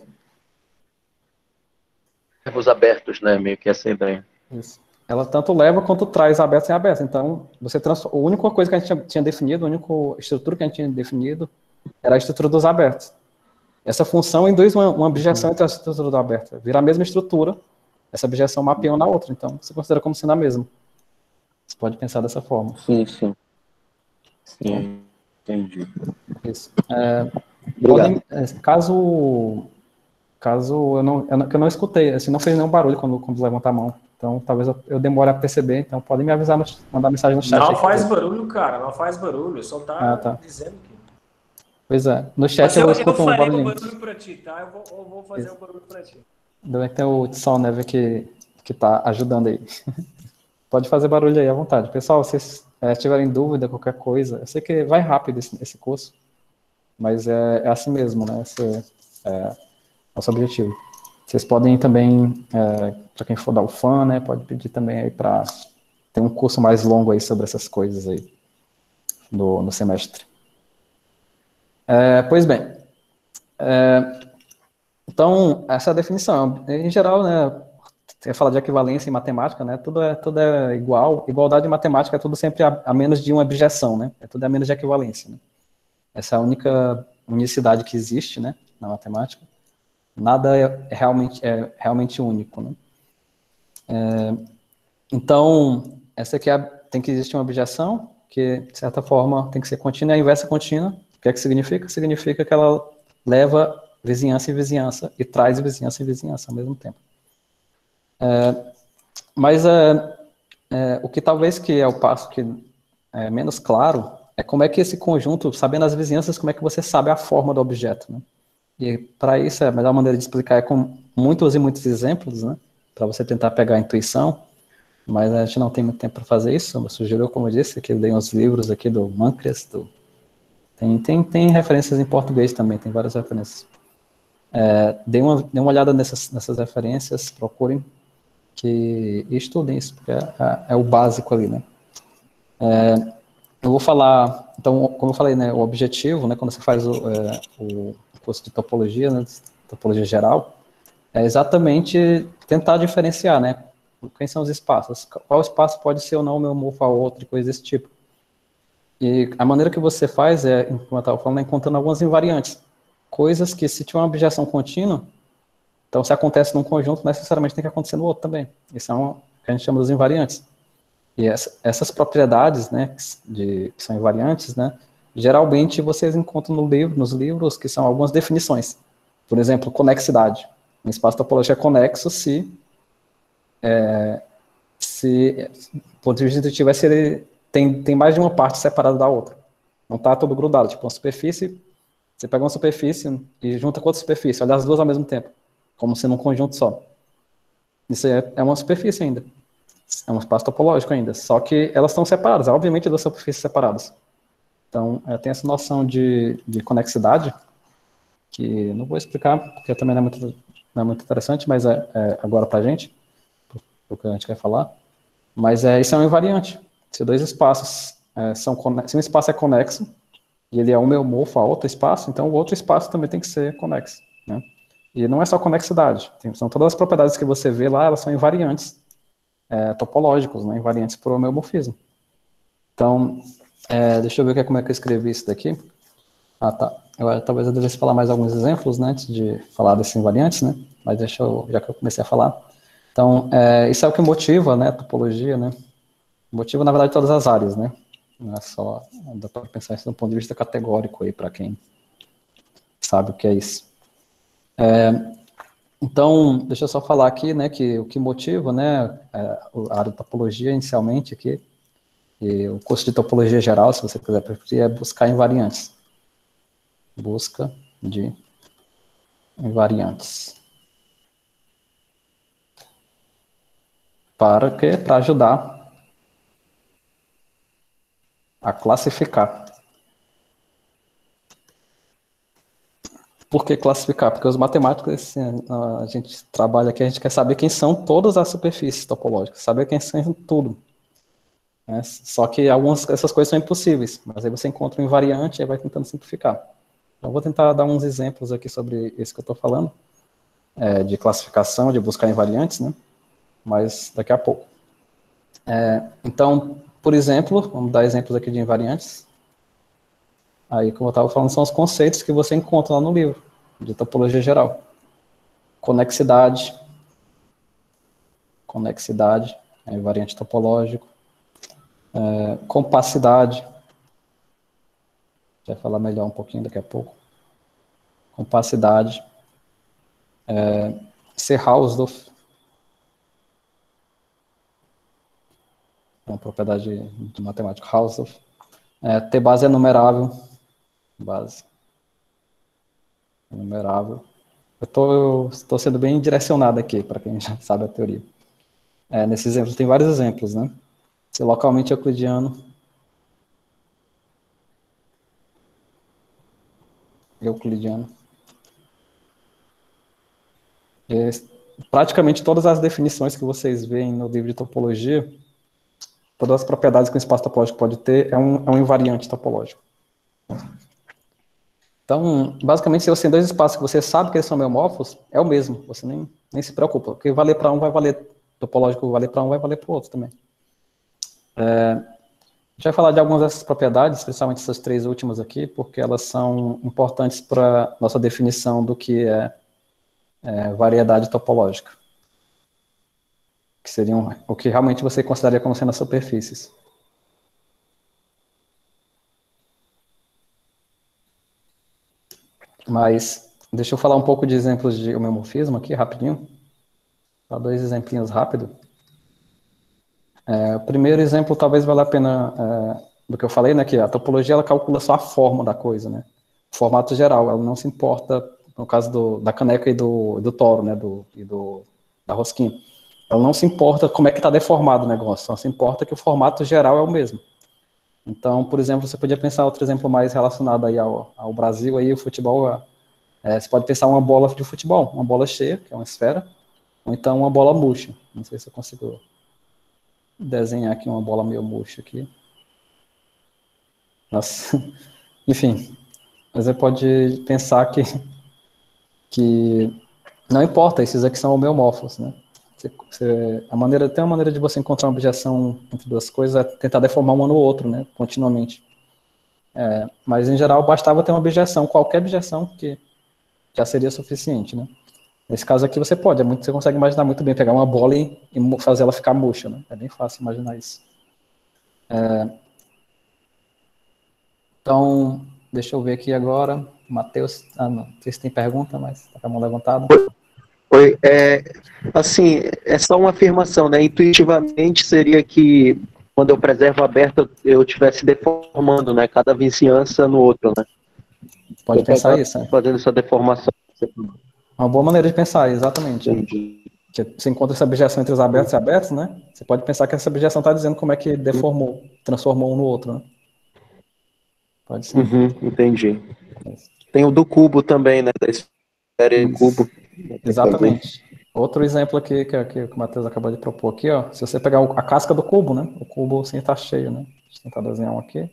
Verbos abertos, né? Meio que essa ideia. Isso. Ela tanto leva quanto traz abertos em abertos. Então, a única coisa que a gente tinha definido, a única estrutura que a gente tinha definido era a estrutura dos abertos. Essa função induz uma objeção entre a estrutura do aberto. Vira a mesma estrutura, essa objeção mapeia uma na outra. Então, você considera como sendo a mesma. Você pode pensar dessa forma. Sim. Entendi. Isso. Caso eu não escutei, assim, não fez nenhum barulho quando levanta a mão. Então, talvez eu demore a perceber. Então, podem me avisar, mandar mensagem no chat. Não faz barulho, cara. Não faz barulho. Só tá dizendo que... Pois é. No chat eu escuto um barulhinho. Eu farei o barulho pra ti, tá? Eu vou fazer o barulho pra ti. Deve ter o Tissal Neve que tá ajudando aí. Pode fazer barulho aí à vontade. Pessoal, se vocês tiverem dúvida, qualquer coisa, eu sei que vai rápido esse curso, mas é assim mesmo, né? Esse é nosso objetivo. Vocês podem também, para quem for dar o fã, né, pode pedir também aí para ter um curso mais longo aí sobre essas coisas aí no semestre. Pois bem, então, essa é a definição. Em geral, né, você fala de equivalência em matemática, né, tudo é igual. Igualdade em matemática é tudo sempre a menos de uma objeção, né, tudo a menos de equivalência. Né? Essa é a única unicidade que existe, né, na matemática. Nada é realmente único. Né? Então, essa aqui tem que existir uma objeção, que, de certa forma, tem que ser contínua, e a inversa contínua. O que é que significa? Significa que ela leva vizinhança em vizinhança e traz vizinhança em vizinhança ao mesmo tempo. Mas o que talvez que é o passo que é menos claro é como é que esse conjunto, sabendo as vizinhanças, como é que você sabe a forma do objeto, né? E para isso, a melhor maneira de explicar é com muitos e muitos exemplos, né? Para você tentar pegar a intuição, mas a gente não tem muito tempo para fazer isso. Eu sugiro, como eu disse, que eu dei uns livros aqui do Mâncreas, tem referências em português também, tem várias referências. Dê uma olhada nessas referências, procurem e estudem isso, porque é o básico ali, né? Eu vou falar, então, como eu falei, né, o objetivo, né, quando você faz o curso de topologia, né, topologia geral, é exatamente tentar diferenciar, né, quem são os espaços, qual espaço pode ser ou não homeomorfo a outro, e coisas desse tipo. E a maneira que você faz como eu estava falando, é encontrando algumas invariantes, coisas que se tiver uma objeção contínua, então se acontece num conjunto, necessariamente tem que acontecer no outro também. Isso é o que a gente chama dos invariantes. E essas propriedades, né, que são invariantes, né, geralmente vocês encontram nos livros que são algumas definições. Por exemplo, conexidade. Um espaço topológico é conexo se do ponto de vista intuitivo, se ele tem mais de uma parte separada da outra. Não está todo grudado. Tipo, uma superfície, você pega uma superfície e junta com outra superfície, olha as duas ao mesmo tempo, como sendo um conjunto só. Isso é uma superfície ainda. É um espaço topológico ainda, só que elas estão separadas, obviamente duas superfícies separadas. Então, tem essa noção de conexidade, que não vou explicar, porque também não é muito interessante, mas agora para a gente, porque a gente quer falar. Mas isso é um invariante. Se dois espaços se um espaço é conexo, e ele é homeomorfo a outro espaço, então o outro espaço também tem que ser conexo, né? E não é só conexidade, são todas as propriedades que você vê lá, elas são invariantes topológicos, né? Invariantes por homeomorfismo. Então, deixa eu ver como é que eu escrevi isso daqui. Ah, tá. Talvez eu devesse falar mais alguns exemplos, né, antes de falar desses invariantes, né? Mas já que eu comecei a falar. Então, isso é o que motiva, né, a topologia, né? Motiva, na verdade, todas as áreas, né? Não é só, dá para pensar isso do ponto de vista categórico aí, para quem sabe o que é isso. Então, deixa eu só falar aqui, né, que o que motiva, né, a área de topologia inicialmente aqui, e o curso de topologia geral, se você quiser preferir, é buscar invariantes. Busca de invariantes. Para quê? Para ajudar a classificar. Por que classificar? Porque os matemáticos, assim, a gente trabalha aqui, a gente quer saber quem são todas as superfícies topológicas, saber quem são tudo. Né? Só que essas coisas são impossíveis, mas aí você encontra um invariante e vai tentando simplificar. Então, eu vou tentar dar uns exemplos aqui sobre isso que eu estou falando, de classificação, de buscar invariantes, né? Mas daqui a pouco. Então, por exemplo, vamos dar exemplos aqui de invariantes. Aí, como eu estava falando, são os conceitos que você encontra lá no livro, de topologia geral. Conexidade é invariante topológico. Compassidade, vai falar melhor um pouquinho daqui a pouco. Compassidade. Ser-Hausdorff, uma propriedade do matemático Hausdorff. Ter base enumerável. Base enumerável. Eu estou sendo bem direcionado aqui, para quem já sabe a teoria. Nesses exemplos, tem vários exemplos, né? Ser localmente euclidiano. Praticamente todas as definições que vocês veem no livro de topologia, todas as propriedades que o espaço topológico pode ter, é um invariante topológico. Então, basicamente, se você tem dois espaços que você sabe que eles são homeomorfos, é o mesmo, você nem se preocupa, porque valer para um vai valer, topológico valer para um vai valer para o outro também. A gente vai falar de algumas dessas propriedades, especialmente essas três últimas aqui, porque elas são importantes para nossa definição do que é variedade topológica, que seriam o que realmente você consideraria como sendo as superfícies. Mas deixa eu falar um pouco de exemplos de homeomorfismo aqui, rapidinho. Só dois exemplinhos rápidos. O primeiro exemplo talvez valha a pena do que eu falei, né, que a topologia ela calcula só a forma da coisa, né, o formato geral, ela não se importa, no caso da caneca e do toro, né, da rosquinha, ela não se importa como é que está deformado o negócio, só se importa que o formato geral é o mesmo. Então, por exemplo, você podia pensar outro exemplo mais relacionado aí ao Brasil, aí o futebol, você pode pensar uma bola de futebol, uma bola cheia, que é uma esfera, ou então uma bola murcha, não sei se eu consigo desenhar aqui uma bola meio murcha aqui. Nossa. Enfim, você pode pensar que não importa, esses aqui são homeomorfos, né? Tem uma maneira de você encontrar uma objeção entre duas coisas é tentar deformar um no outro, né? Continuamente. Mas, em geral, bastava ter uma objeção, qualquer objeção que já seria suficiente, né? Nesse caso aqui você consegue imaginar muito bem, pegar uma bola e fazer ela ficar murcha, né? É bem fácil imaginar isso. Então, deixa eu ver aqui agora. Matheus, não sei se tem pergunta, mas está com a mão levantada. Oi, assim, é só uma afirmação, né? Intuitivamente seria que quando eu preservo aberto eu estivesse deformando, né? Cada vizinhança no outro, né? Pode pensar isso, né? Fazendo essa deformação. Uma boa maneira de pensar, exatamente. Entendi. Que você encontra essa objeção entre os abertos e abertos, né? Você pode pensar que essa objeção está dizendo como é que transformou um no outro, né? Pode ser. Entendi. Tem o do cubo também, né? Da esfera e cubo. Exatamente. Outro exemplo aqui que o Matheus acabou de propor aqui, ó. Se você pegar a casca do cubo, né? O cubo sim está cheio, né? Deixa eu tentar desenhar um aqui.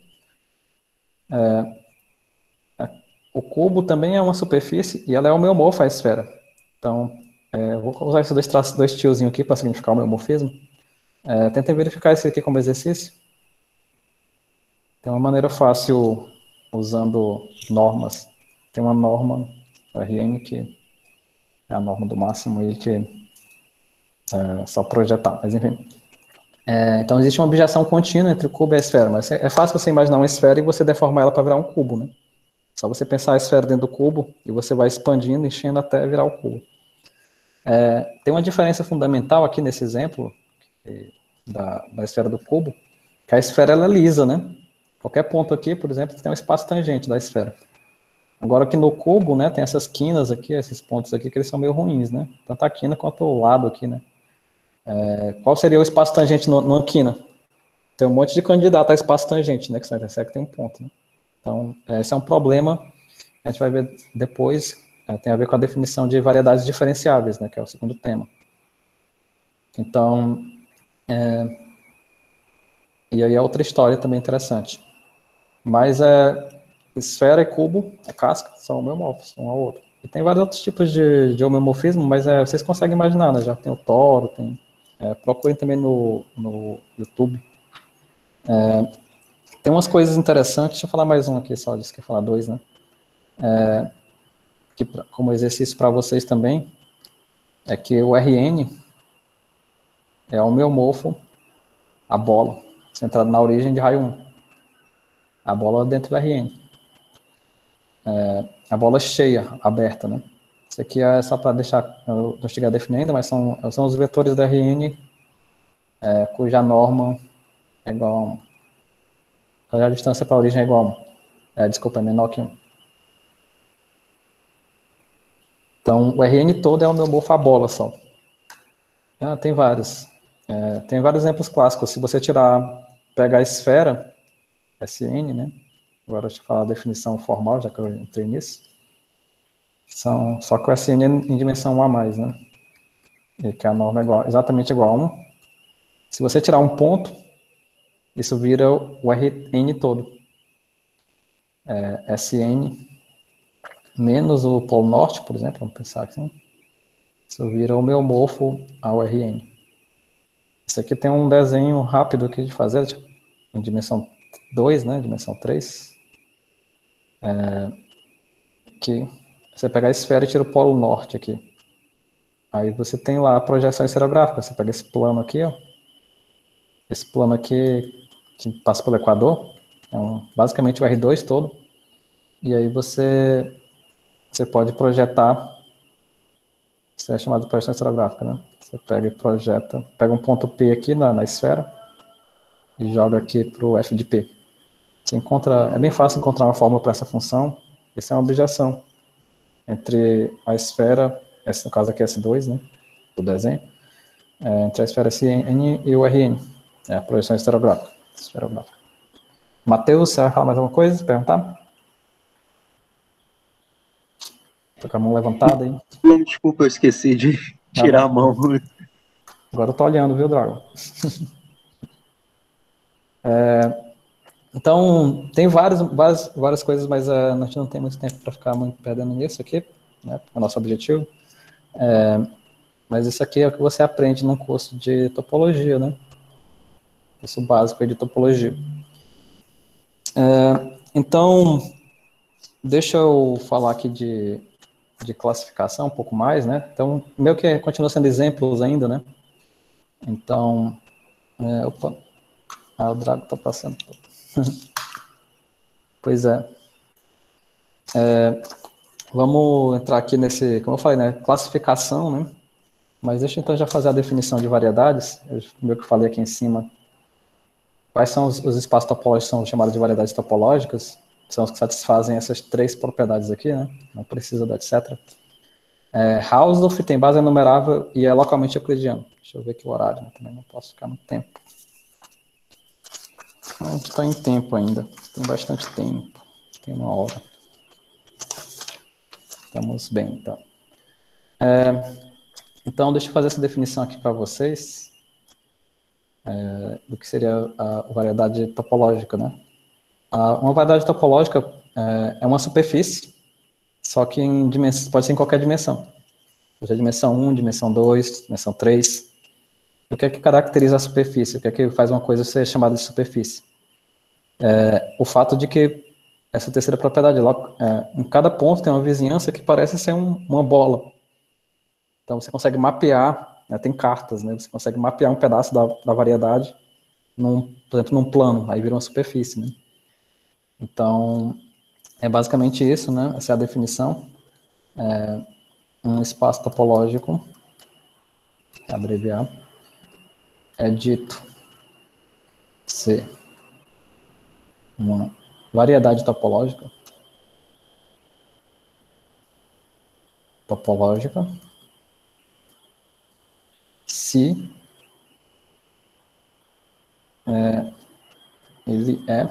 O cubo também é uma superfície e ela é homeomorfa à esfera. Então, eu vou usar esses dois tiozinhos aqui para significar o homeomorfismo. Tentem verificar isso aqui como exercício. Tem uma maneira fácil usando normas. Tem uma norma, Rn, que é a norma do máximo e que é só projetar. Mas, enfim. Então, existe uma objeção contínua entre o cubo e a esfera. Mas é fácil você imaginar uma esfera e você deformar ela para virar um cubo, né? Só você pensar a esfera dentro do cubo e você vai expandindo, enchendo até virar o cubo. Tem uma diferença fundamental aqui nesse exemplo da esfera do cubo, que a esfera ela é lisa, né? Qualquer ponto aqui, por exemplo, tem um espaço tangente da esfera. Agora aqui no cubo, né, tem essas quinas aqui, esses pontos aqui, que eles são meio ruins, né? Tanto a quina quanto o lado aqui, né? Qual seria o espaço tangente numa quina? Tem um monte de candidato a espaço tangente, né? Que só intersecta tem um ponto, né? Então, esse é um problema, a gente vai ver depois, tem a ver com a definição de variedades diferenciáveis, né? Que é o segundo tema. Então, e aí é outra história também interessante. Mas esfera e cubo, a casca, são homeomorfos, um ao outro. E tem vários outros tipos de homeomorfismo, mas vocês conseguem imaginar, né? Já tem o toro, tem... procurem também no YouTube. Tem umas coisas interessantes, deixa eu falar mais um aqui só, disse que ia falar dois, né? Que, como exercício para vocês também, é que o Rn é homeomorfo à bola, centrado na origem de raio 1. A bola dentro do Rn. A bola cheia, aberta, né? Isso aqui é só para deixar, eu não cheguei a definir ainda, mas são os vetores da Rn cuja norma é igual a 1. A distância para a origem é igual a 1. Desculpa, é menor que 1. Então, o Rn todo é homeomorfo à bola só. Tem vários. Tem vários exemplos clássicos. Se você pegar a esfera, Sn, né? Agora deixa eu falar a definição formal, já que eu entrei nisso. Só que o Sn é em dimensão 1 a mais, né? E que a norma é exatamente igual a 1. Se você tirar um ponto, isso vira o Rn todo. Sn menos o polo norte, por exemplo, vamos pensar assim. Isso vira homeomorfo ao Rn. Isso aqui tem um desenho rápido aqui de fazer, tipo, em dimensão 2, né? Dimensão 3. Que você pega a esfera e tira o polo norte aqui. Aí você tem lá a projeção estereográfica. Você pega esse plano aqui, ó. Esse plano aqui que passa pelo equador. Basicamente o R2 todo. E aí você pode projetar. Isso é chamado de projeção estereográfica, né? Você pega e projeta. Pega um ponto P aqui na esfera. E joga aqui para o F de P. É bem fácil encontrar uma fórmula para essa função. Essa é uma objeção entre a esfera, no caso aqui S2, né, do desenho, entre a esfera Sn e o Rn, a projeção estereográfica. Matheus, você vai falar mais alguma coisa? Perguntar? Tô com a mão levantada aí. Desculpa, eu esqueci de tirar a mão. Agora eu tô olhando, viu, Dragon? Então, tem várias coisas, mas a gente não tem muito tempo para ficar muito perdendo nisso aqui, né, é o nosso objetivo. Mas isso aqui é o que você aprende num curso de topologia, né? Curso básico de topologia. Então, deixa eu falar aqui de classificação um pouco mais, né? Então, meio que continua sendo exemplos ainda, né? Então, opa, o Drago tá passando. Pois é. Vamos entrar aqui nesse, como eu falei, né? Classificação, né? Mas deixa eu então já fazer a definição de variedades. Como eu falei aqui em cima, quais são os espaços topológicos que são chamados de variedades topológicas? São os que satisfazem essas três propriedades aqui, né? Não precisa do etc. Hausdorff tem base enumerável e é localmente euclidiano. Deixa eu ver aqui o horário, né? Também não posso ficar no tempo. A gente está em tempo ainda, tem bastante tempo. Tem 1 hora. Estamos bem, então. Então, deixa eu fazer essa definição aqui para vocês do que seria a variedade topológica, né? Uma variedade topológica é uma superfície, só que pode ser em qualquer dimensão. Seja dimensão 1, dimensão 2, dimensão 3. O que é que caracteriza a superfície? O que é que faz uma coisa ser chamada de superfície? O fato de que essa terceira propriedade, em cada ponto tem uma vizinhança que parece ser uma bola. Então você consegue mapear, né, tem cartas, né, você consegue mapear um pedaço da variedade, por exemplo, num plano, aí vira uma superfície. Né? Então, é basicamente isso, né? Essa é a definição. Um espaço topológico, abreviar, é dito ser uma variedade topológica, se ele é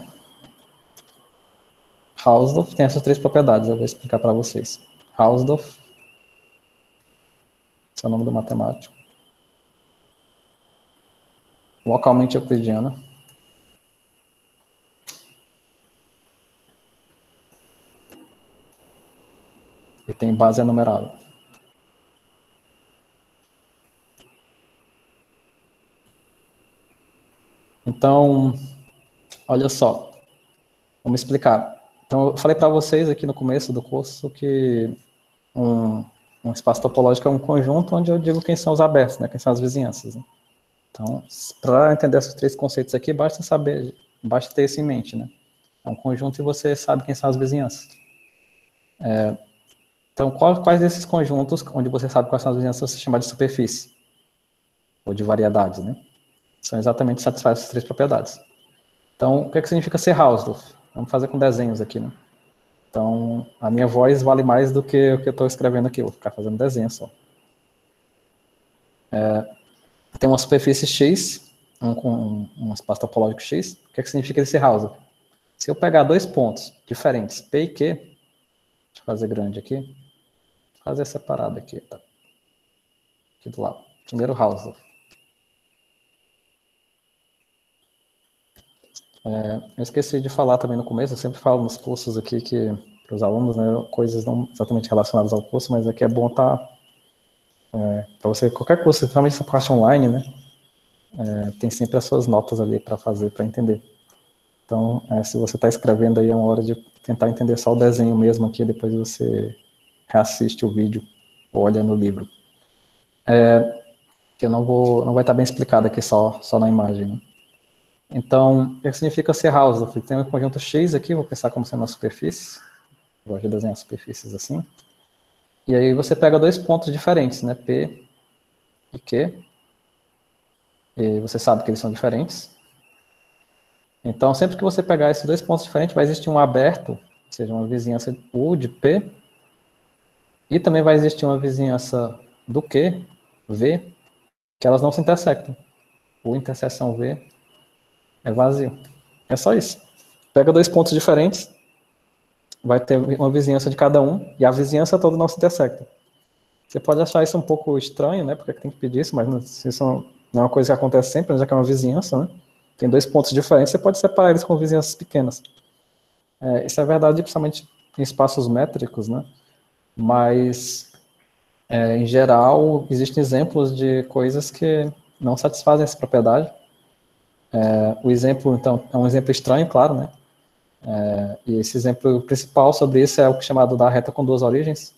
Hausdorff, tem essas 3 propriedades, eu vou explicar para vocês. Hausdorff, esse é o nome do matemático. Localmente euclidiana. E tem base enumerável. Então, olha só, vamos explicar. Então, eu falei para vocês aqui no começo do curso que um espaço topológico é um conjunto onde eu digo quem são os abertos, né, quem são as vizinhanças. Né? Então, para entender esses 3 conceitos aqui, basta ter isso em mente. Né? É um conjunto e você sabe quem são as vizinhanças. Então, quais desses conjuntos, onde você sabe quais são as vizinhanças, você chama de superfície? Ou de variedades, né? São exatamente satisfaz essas 3 propriedades. Então, o que significa ser Hausdorff? Vamos fazer com desenhos aqui, né? Então, a minha voz vale mais do que o que eu estou escrevendo aqui. Eu vou ficar fazendo desenho só. Tem uma superfície X, um espaço topológico X. O que significa esse Hausdorff? Se eu pegar 2 pontos diferentes, P e Q, deixa eu fazer grande aqui. Vou fazer separado aqui, tá? Aqui do lado. Primeiro Hausdorff. Eu esqueci de falar também no começo, eu sempre falo nos cursos aqui que para os alunos, né, coisas não exatamente relacionadas ao curso, mas aqui é bom estar para você, qualquer curso, principalmente essa parte online, né, tem sempre as suas notas ali para fazer, para entender. Então, se você está escrevendo aí, é uma hora de tentar entender só o desenho mesmo aqui, depois você reassiste o vídeo ou olha no livro. Que não vai estar bem explicado aqui só na imagem, né? Então, o que significa ser Hausdorff? Tem um conjunto X aqui, vou pensar como sendo uma superfície. Gosto de desenhar superfícies assim. E aí você pega 2 pontos diferentes, né? P e Q. E você sabe que eles são diferentes. Então, sempre que você pegar esses 2 pontos diferentes, vai existir um aberto, ou seja, uma vizinhança U de P. E também vai existir uma vizinhança do Q, V, que elas não se intersectam. U interseção V é vazio. É só isso. Pega 2 pontos diferentes, vai ter uma vizinhança de cada um, e a vizinhança toda não se intersecta. Você pode achar isso um pouco estranho, né? Porque tem que pedir isso, mas isso não é uma coisa que acontece sempre, já que é uma vizinhança, né? Tem 2 pontos diferentes, você pode separar eles com vizinhanças pequenas. Isso é verdade, principalmente em espaços métricos, né? Mas, em geral, existem exemplos de coisas que não satisfazem essa propriedade. O exemplo, então, é um exemplo estranho, claro, né? E esse exemplo principal sobre isso é o chamado da reta com 2 origens.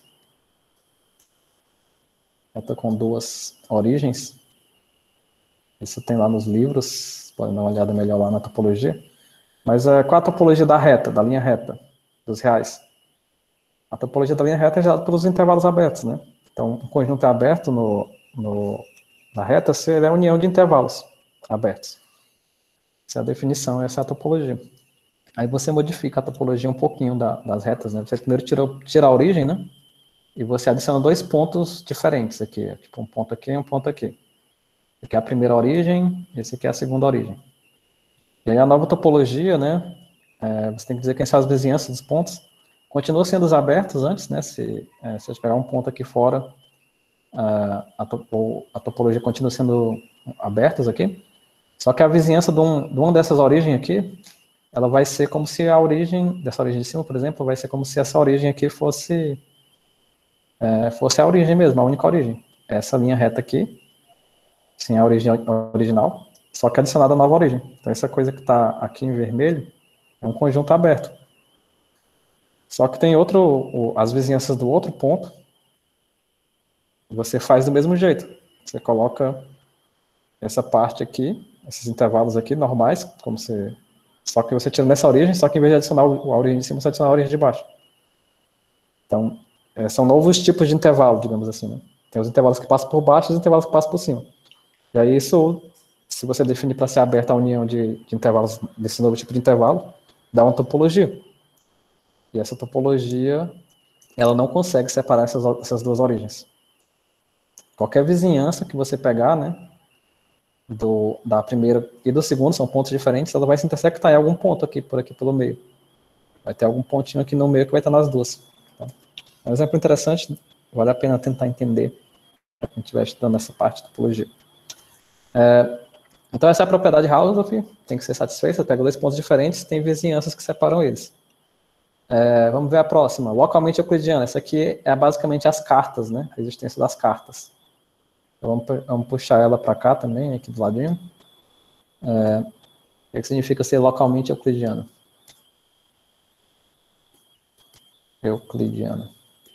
Reta com 2 origens. Isso tem lá nos livros, podem dar uma olhada melhor lá na topologia. Mas qual a topologia da reta, da linha reta, dos reais? A topologia da linha reta é gerada pelos intervalos abertos, né? Então, um conjunto é aberto na reta se ele é a união de intervalos abertos. Essa é a definição, essa é a topologia. Aí você modifica a topologia um pouquinho das retas, né? Você primeiro tira a origem, né? E você adiciona 2 pontos diferentes aqui, tipo um ponto aqui e um ponto aqui. Esse aqui é a primeira origem, esse aqui é a segunda origem. E aí a nova topologia, né? você tem que dizer quem são as vizinhanças dos pontos. Continua sendo os abertos antes, né? Se eu pegar um ponto aqui fora, a topologia continua sendo abertas aqui. Só que a vizinhança de uma dessas origens aqui, ela vai ser como se a origem, dessa origem de cima, por exemplo, vai ser como se essa origem aqui fosse a origem mesmo, a única origem. Essa linha reta aqui, sim, a origem original, só que adicionada a nova origem. Então, essa coisa que está aqui em vermelho é um conjunto aberto. Só que tem as vizinhanças do outro ponto, você faz do mesmo jeito. Você coloca essa parte aqui, esses intervalos aqui normais, só que você tira nessa origem, só que em vez de adicionar a origem de cima, você adiciona a origem de baixo. Então, são novos tipos de intervalo, digamos assim, né? Tem os intervalos que passam por baixo e os intervalos que passam por cima. E aí isso, se você definir para ser aberta a união de intervalos desse novo tipo de intervalo, dá uma topologia. E essa topologia, ela não consegue separar essas duas origens. Qualquer vizinhança que você pegar, né, da primeira e do segundo, são pontos diferentes, ela vai se intersectar em algum ponto aqui pelo meio. Vai ter algum pontinho aqui no meio que vai estar nas duas. Tá? É um exemplo interessante, vale a pena tentar entender para quem estiver estudando essa parte de topologia. Então essa é a propriedade Hausdorff, tem que ser satisfeita, pega dois pontos diferentes, tem vizinhanças que separam eles. Vamos ver a próxima, localmente euclidiana. Essa aqui é basicamente as cartas, né? A existência das cartas. Então, vamos puxar ela para cá também, aqui do ladinho. O que significa ser localmente euclidiano? Euclidiano.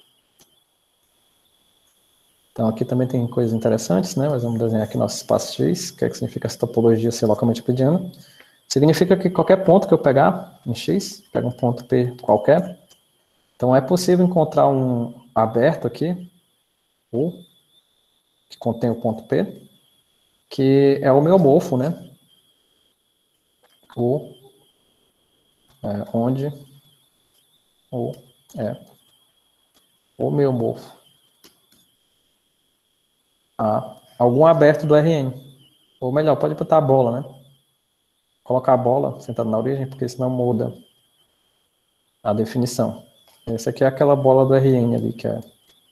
Então aqui também tem coisas interessantes, né? Mas vamos desenhar aqui nosso espaço X. O que significa essa topologia ser localmente euclidiana? Significa que qualquer ponto que eu pegar em X, pega um ponto P qualquer, então é possível encontrar um aberto aqui, U, que contém o ponto P, que é homeomorfo, né? U, onde U é homeomorfo a algum aberto do Rn. Ou melhor, pode botar a bola, né? Colocar a bola sentada na origem, porque senão muda a definição. Essa aqui é aquela bola do Rn ali, que é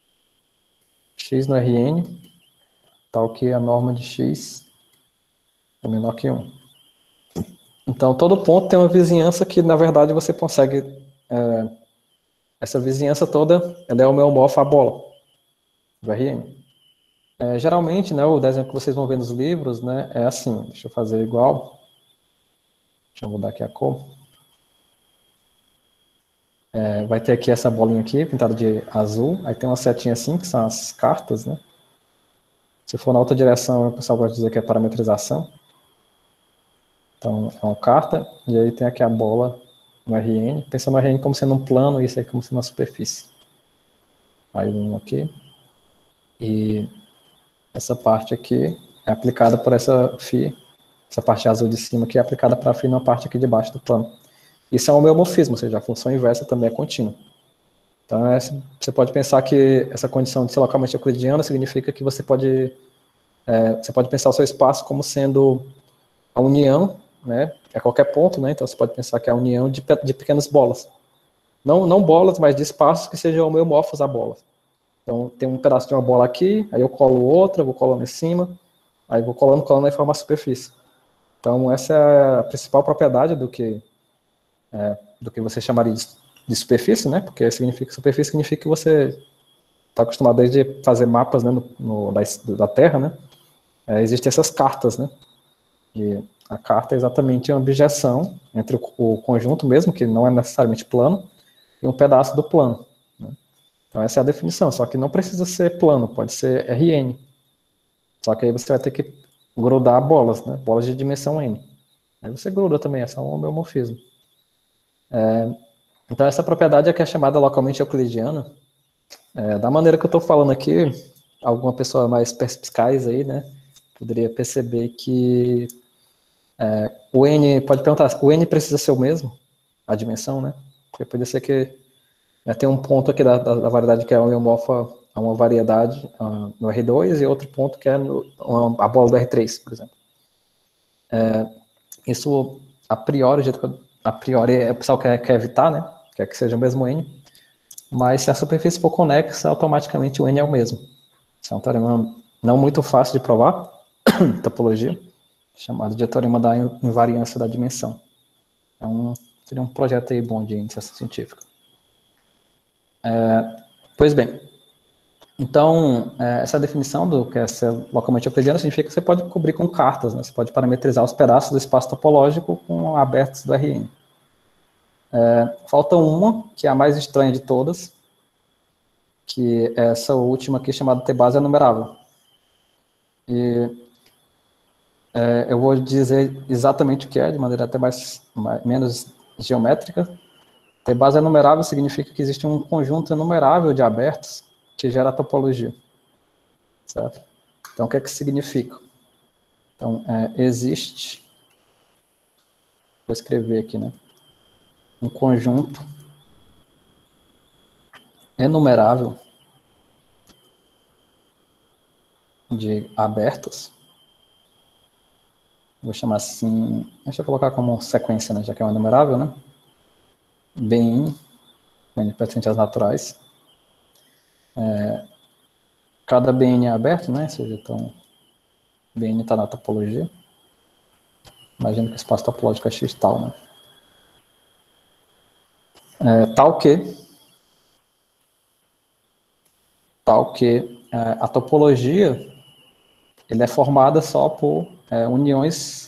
x no Rn, tal que a norma de x é menor que 1. Então, todo ponto tem uma vizinhança que, na verdade, você consegue... essa vizinhança toda, ela é homeomorfa à bola do Rn. Geralmente, né, o desenho que vocês vão ver nos livros, né, é assim. Deixa eu fazer igual. Deixa eu mudar aqui a cor. Vai ter aqui essa bolinha aqui, pintada de azul. Aí tem uma setinha assim, que são as cartas, né? Se for na outra direção, o pessoal gosta de dizer que é parametrização. Então, é uma carta, e aí tem aqui a bola no Rn. Pensa no Rn como sendo um plano, e isso aí como sendo uma superfície. Aí um aqui. E essa parte aqui é aplicada por essa φ. Essa parte azul de cima aqui é aplicada para a φ na parte aqui de baixo do plano. Isso é um homeomorfismo, ou seja, a função inversa também é contínua. Então, você pode pensar que essa condição de ser localmente euclidiana significa que você pode pensar o seu espaço como sendo a união, né, a qualquer ponto, né, então você pode pensar que é a união de pequenas bolas. Não bolas, mas de espaços que sejam homeomorfos a bolas. Então, tem um pedaço de uma bola aqui, aí eu colo outra, vou colando em cima, aí vou colando e forma a superfície. Então, essa é a principal propriedade do que você chamaria de superfície, né? Porque superfície significa que você está acostumado desde fazer mapas, né, da Terra, né? Existem essas cartas, né? E a carta é exatamente a objeção entre o conjunto mesmo, que não é necessariamente plano, e um pedaço do plano. Né? Então essa é a definição, só que não precisa ser plano, pode ser Rn. Só que aí você vai ter que grudar bolas, né? Bolas de dimensão n. Aí você gruda também, essa é um homeomorfismo. Então essa propriedade é que é chamada localmente euclidiana. Da maneira que eu estou falando aqui, alguma pessoa mais perspicaz aí, né, poderia perceber que o n, pode perguntar, o n precisa ser o mesmo? A dimensão, né? Porque pode ser que tem um ponto aqui da variedade que é homeomorfa a uma variedade no R2 e outro ponto que é a bola do R3, por exemplo. Isso, a priori, o jeito que eu a priori, o pessoal quer evitar, né? Quer que seja o mesmo N. Mas se a superfície for conexa, automaticamente o N é o mesmo. Isso é um teorema não muito fácil de provar, topologia, chamado de teorema da invariância da dimensão. Seria um projeto aí bom de iniciação científica. Pois bem, então, essa definição do que é ser localmente euclidiano significa que você pode cobrir com cartas, né? Você pode parametrizar os pedaços do espaço topológico com abertos do RN. Falta uma, que é a mais estranha de todas, que é essa última aqui, chamada T-base enumerável. E eu vou dizer exatamente o que é, de maneira até menos geométrica. T-base enumerável significa que existe um conjunto enumerável de abertos que gera a topologia. Certo? Então, o que é que significa? Então, existe, vou escrever aqui, né? Um conjunto enumerável de abertos. Vou chamar assim, deixa eu colocar como sequência, né, já que é um enumerável, né? BN, pertencentes naturais. Cada BN é aberto, né? Ou seja, então, BN está na topologia. Imagina que o espaço topológico é X tal, né? Tal que a topologia ele é formada só por uniões,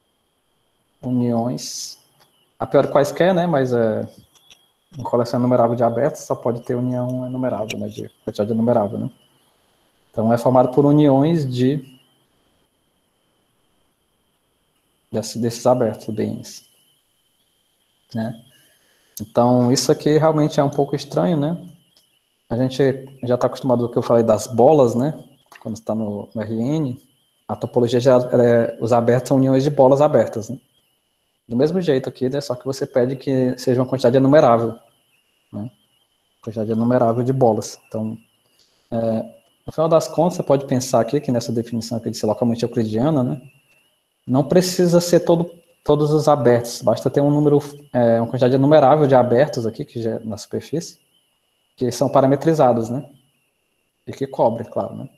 a priori quaisquer, né? Mas em coleção enumerável de abertos só pode ter união enumerável, né? De quantidade enumerável, né? Então é formado por uniões desses abertos, BNs, né? Então isso aqui realmente é um pouco estranho, né? A gente já está acostumado ao que eu falei das bolas, né? Quando está no RN, a topologia os abertos são uniões de bolas abertas, né? Do mesmo jeito aqui, né? Só que você pede que seja uma quantidade enumerável, né? Quantidade enumerável de bolas. Então, no final das contas, você pode pensar aqui que nessa definição aqui de ser localmente euclidiana, né? Não precisa ser todos os abertos, basta ter um número, uma quantidade enumerável de abertos aqui, que já na superfície, que são parametrizados, né? E que cobre, claro, né?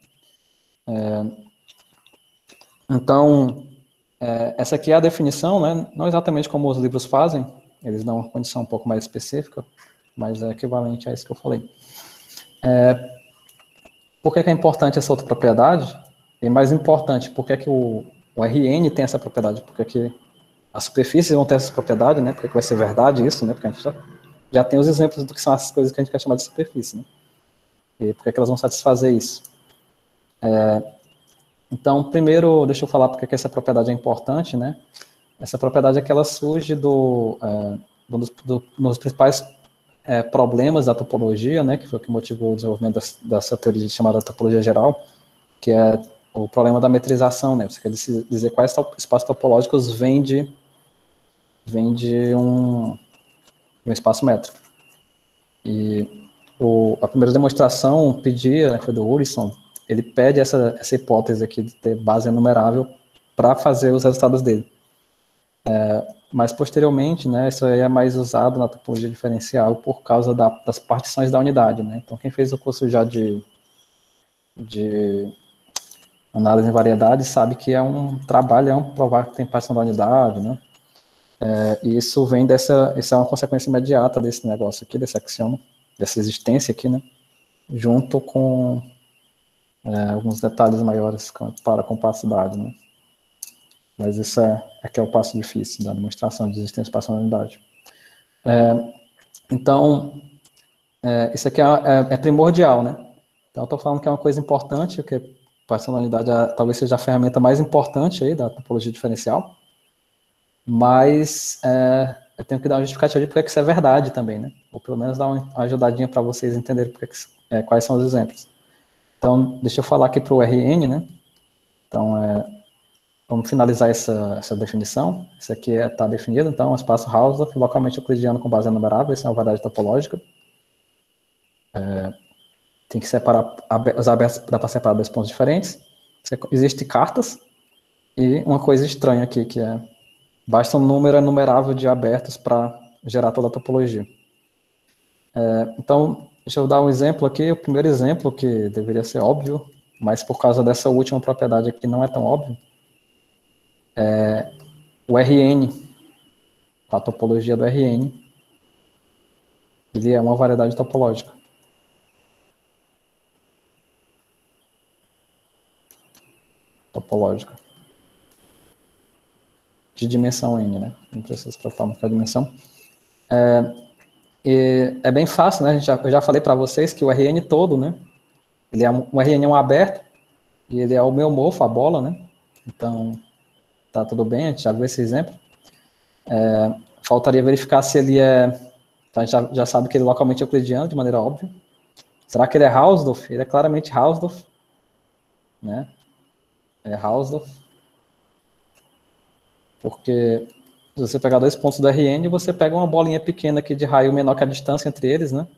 Então, essa aqui é a definição, né? Não exatamente como os livros fazem, eles dão uma condição um pouco mais específica, mas é equivalente a isso que eu falei. Por que é importante essa outra propriedade? E mais importante, por que o RN tem essa propriedade? Por que as superfícies vão ter essa propriedade, né? Por que vai ser verdade isso, né? Porque a gente já tem os exemplos do que são as coisas que a gente quer chamar de superfície, né? E por que elas vão satisfazer isso? Então, primeiro, deixa eu falar porque que essa propriedade é importante, né? Essa propriedade é que ela surge dos principais problemas da topologia, né? Que foi o que motivou o desenvolvimento dessa teoria chamada topologia geral, que é o problema da metrização, né? Você quer dizer quais espaços topológicos vêm de um espaço métrico. E a primeira demonstração pedia, né, foi do Urysohn, ele pede essa hipótese aqui de ter base enumerável para fazer os resultados dele. Mas posteriormente, né, isso aí é mais usado na topologia diferencial por causa das partições da unidade, né? Então quem fez o curso já de análise em variedade sabe que é um trabalho, provar que tem partição da unidade, né? E isso vem isso é uma consequência imediata desse negócio aqui, desse axioma, dessa existência aqui, né? Junto com alguns detalhes maiores para a compacidade, né? Mas isso que é o passo difícil da demonstração de existência partição da unidade. Então, isso aqui é primordial, né? Então, eu estou falando que é uma coisa importante, porque partição da unidade talvez seja a ferramenta mais importante aí da topologia diferencial, mas eu tenho que dar uma justificativa de porque isso é verdade também, né? Ou pelo menos dar uma ajudadinha para vocês entenderem quais são os exemplos. Então, deixa eu falar aqui para o RN, né? Então, vamos finalizar essa definição. Isso aqui está definido, então, espaço Hausdorff localmente euclidiano com base enumerável, isso é uma variedade topológica. Tem que separar, os abertos dá para separar dois pontos diferentes. Existem cartas, e uma coisa estranha aqui, que é basta um número enumerável de abertos para gerar toda a topologia. Então, deixa eu dar um exemplo aqui. O primeiro exemplo, que deveria ser óbvio, mas por causa dessa última propriedade aqui não é tão óbvio, é o Rn, a topologia do Rn, ele é uma variedade topológica. De dimensão n, né? Não precisa se preocupar muito com a dimensão. E é bem fácil, né? Eu já falei para vocês que o Rn todo, né? O Rn é um aberto e ele é homeomorfo, a bola, né? Então, tá tudo bem, a gente já viu esse exemplo. Faltaria verificar se ele é... Então, a gente já sabe que ele é localmente euclidiano, de maneira óbvia. Será que ele é Hausdorff? Ele é claramente Hausdorff, né? É Hausdorff. Porque se você pegar 2 pontos do Rn, você pega uma bolinha pequena aqui de raio menor que a distância entre eles, né?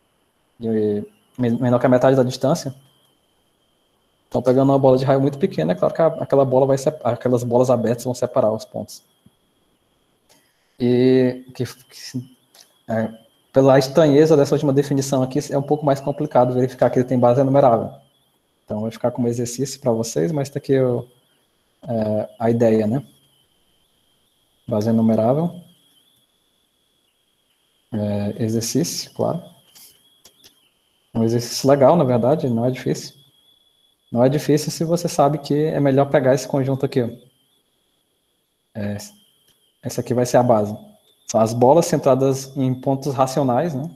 Menor que a metade da distância. Então, pegando uma bola de raio muito pequena, é claro que aquelas bolas abertas vão separar os pontos. E pela estranheza dessa última definição aqui, é um pouco mais complicado verificar que ele tem base enumerável. Então, vai ficar como exercício para vocês, mas está aqui a ideia, né? Base enumerável. Exercício, claro. Um exercício legal, na verdade, não é difícil. Não é difícil se você sabe que é melhor pegar esse conjunto aqui. Essa aqui vai ser a base. São as bolas centradas em pontos racionais, né?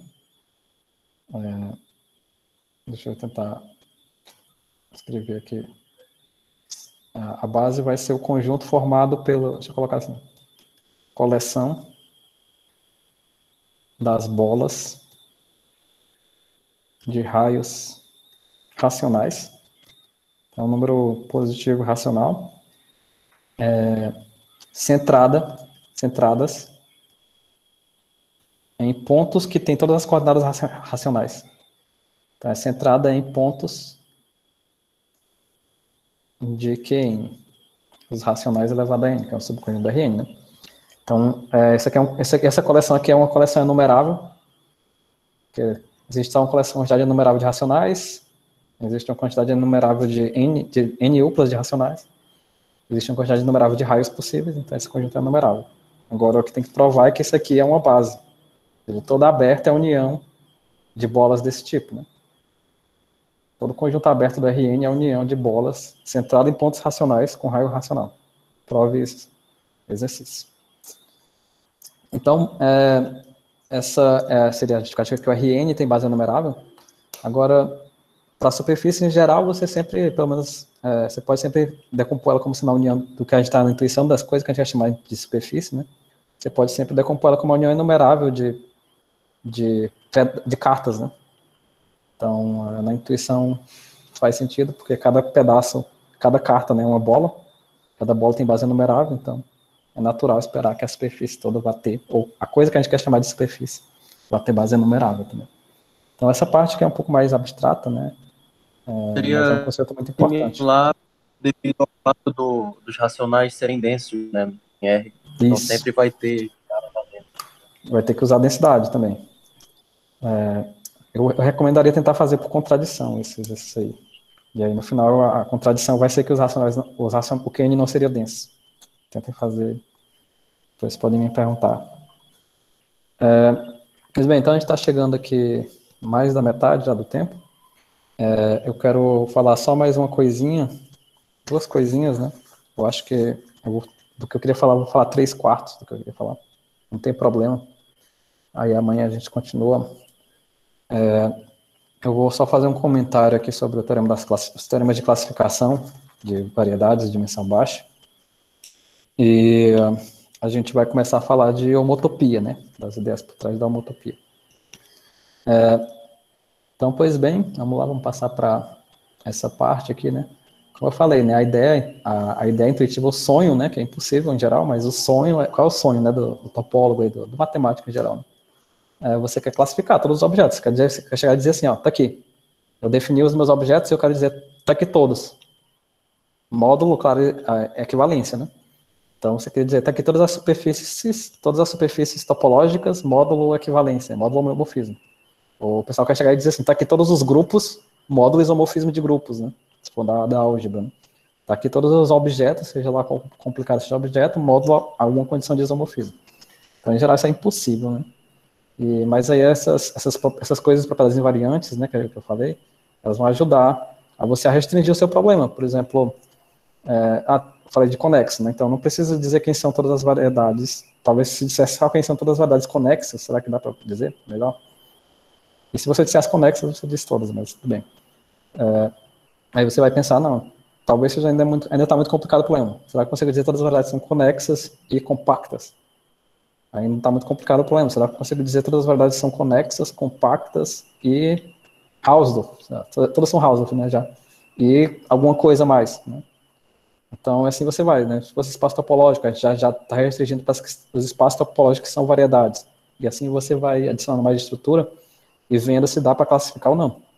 Deixa eu tentar escrever aqui. A base vai ser o conjunto formado pelo... Deixa eu colocar assim. Coleção das bolas de raios racionais. É um número positivo racional. Centradas em pontos que têm todas as coordenadas racionais. Então, é centrada em pontos de Qn, os racionais elevado a n, que é o subconjunto da Rn, né? Então, essa coleção aqui é uma coleção enumerável, que existe uma quantidade enumerável de racionais, existe uma quantidade enumerável de n uplas de racionais, existe uma quantidade enumerável de raios possíveis, então esse conjunto é enumerável. Agora, o que tem que provar é que isso aqui é uma base. Toda aberta é a união de bolas desse tipo, né? Todo conjunto aberto do Rn é a união de bolas centrada em pontos racionais com raio racional. Prove esse exercício. Então, essa seria a justificativa que o Rn tem base enumerável. Agora, para a superfície em geral, você sempre, pelo menos, você pode sempre decompor ela como se na união do que a gente está na intuição das coisas que a gente vai chamar de superfície, né? Você pode sempre decompor ela como uma união enumerável de cartas, né? Então, na intuição faz sentido, porque cada pedaço, cada carta, né, é uma bola, cada bola tem base enumerável, então é natural esperar que a superfície toda vá ter, ou a coisa que a gente quer chamar de superfície, vá ter base enumerável também. Então, essa parte que é um pouco mais abstrata, né, seria mas é um conceito muito importante. Lá, devido ao fato dos racionais serem densos, né, em R. Então, Isso. sempre vai ter... Vai ter que usar densidade também. Eu recomendaria tentar fazer por contradição isso aí. E aí, no final, a contradição vai ser que o Qn não seria denso. Tentem fazer. Depois podem me perguntar. Mas bem, então a gente está chegando aqui mais da metade já do tempo. Eu quero falar só mais uma coisinha, 2 coisinhas, né? Eu acho que do que eu queria falar, eu vou falar 3/4 do que eu queria falar. Não tem problema. Aí amanhã a gente continua. Eu vou só fazer um comentário aqui sobre o teorema os teoremas de classificação de variedades de dimensão baixa. E a gente vai começar a falar de homotopia, né? Das ideias por trás da homotopia. Então, pois bem, vamos lá, vamos passar para essa parte aqui, né? Como eu falei, né? A ideia intuitiva, o sonho, né? Que é impossível em geral, mas o sonho, qual é o sonho, né? Do topólogo e do matemático em geral, né? Você quer classificar todos os objetos, você quer chegar e dizer assim, ó, tá aqui. Eu defini os meus objetos e eu quero dizer, tá aqui todos. Módulo, claro, é equivalência, né? Então, você quer dizer, está aqui todas as superfícies topológicas, módulo equivalência, módulo homomorfismo. O pessoal quer chegar e dizer assim, está aqui todos os grupos, módulo isomorfismo de grupos, né? Se for da álgebra, né? Está aqui todos os objetos, seja lá qual complicado seja o objeto, módulo alguma condição de isomorfismo. Então, em geral, isso é impossível, né? Mas aí essas coisas propriedades invariantes, né, que eu falei, elas vão ajudar a você a restringir o seu problema. Por exemplo, falei de conexo, né? Então não precisa dizer quem são todas as variedades. Talvez se dissesse só quem são todas as variedades conexas, será que dá para dizer melhor? E se você dissesse conexas, você disse todas, mas tudo bem. Aí você vai pensar, não, talvez seja ainda está muito complicado o problema. Será que eu consigo dizer todas as variedades são conexas e compactas? Ainda está muito complicado o problema. Será que eu consigo dizer todas as variedades são conexas, compactas e Hausdorff? Todas são Hausdorff, né, já. E alguma coisa mais, né? Então, assim você vai, né? Se fosse espaço topológico, a gente já está restringindo para os espaços topológicos que são variedades. E assim você vai adicionando mais estrutura e vendo se dá para classificar ou não.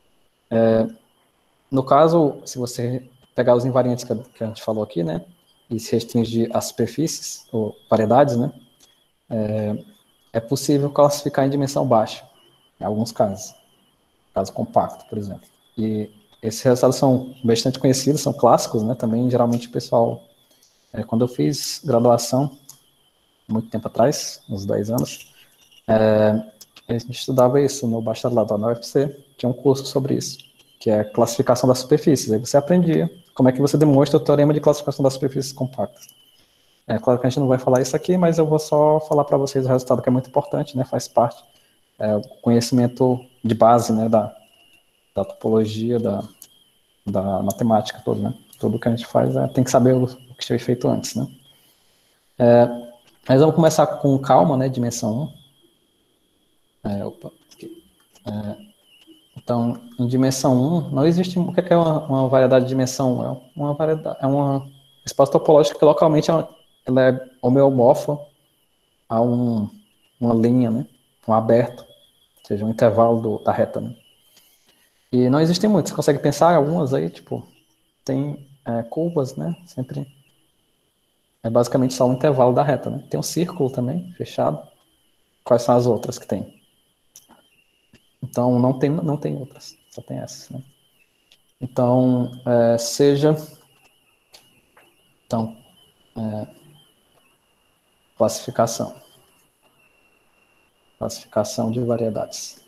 No caso, se você pegar os invariantes que a gente falou aqui, né? E se restringir às superfícies, ou variedades, né? É possível classificar em dimensão baixa, em alguns casos. Caso compacto, por exemplo. E esses resultados são bastante conhecidos, são clássicos, né? Também, geralmente, o pessoal... quando eu fiz graduação, muito tempo atrás, uns 10 anos, a gente estudava isso no bacharelado na UFC, tinha um curso sobre isso, que é classificação das superfícies. Aí você aprendia como é que você demonstra o teorema de classificação das superfícies compactas. É claro que a gente não vai falar isso aqui, mas eu vou só falar para vocês o resultado que é muito importante, né? Faz parte o conhecimento de base, né? Da topologia, da matemática toda, né? Tudo que a gente faz tem que saber o que foi feito antes, né? Mas vamos começar com calma, né? Dimensão 1. Então, em dimensão 1, não existe... O que é uma variedade de dimensão 1? É uma espaço topológico que localmente ela é homeomorfa a uma linha, né? Um aberto, ou seja, um intervalo da reta, né? E não existem muitos. Você consegue pensar em algumas aí, tipo, tem curvas, né? Sempre é basicamente só um intervalo da reta, né? Tem um círculo também, fechado. Quais são as outras que tem? Então, não tem outras, só tem essas, né? Então, classificação de variedades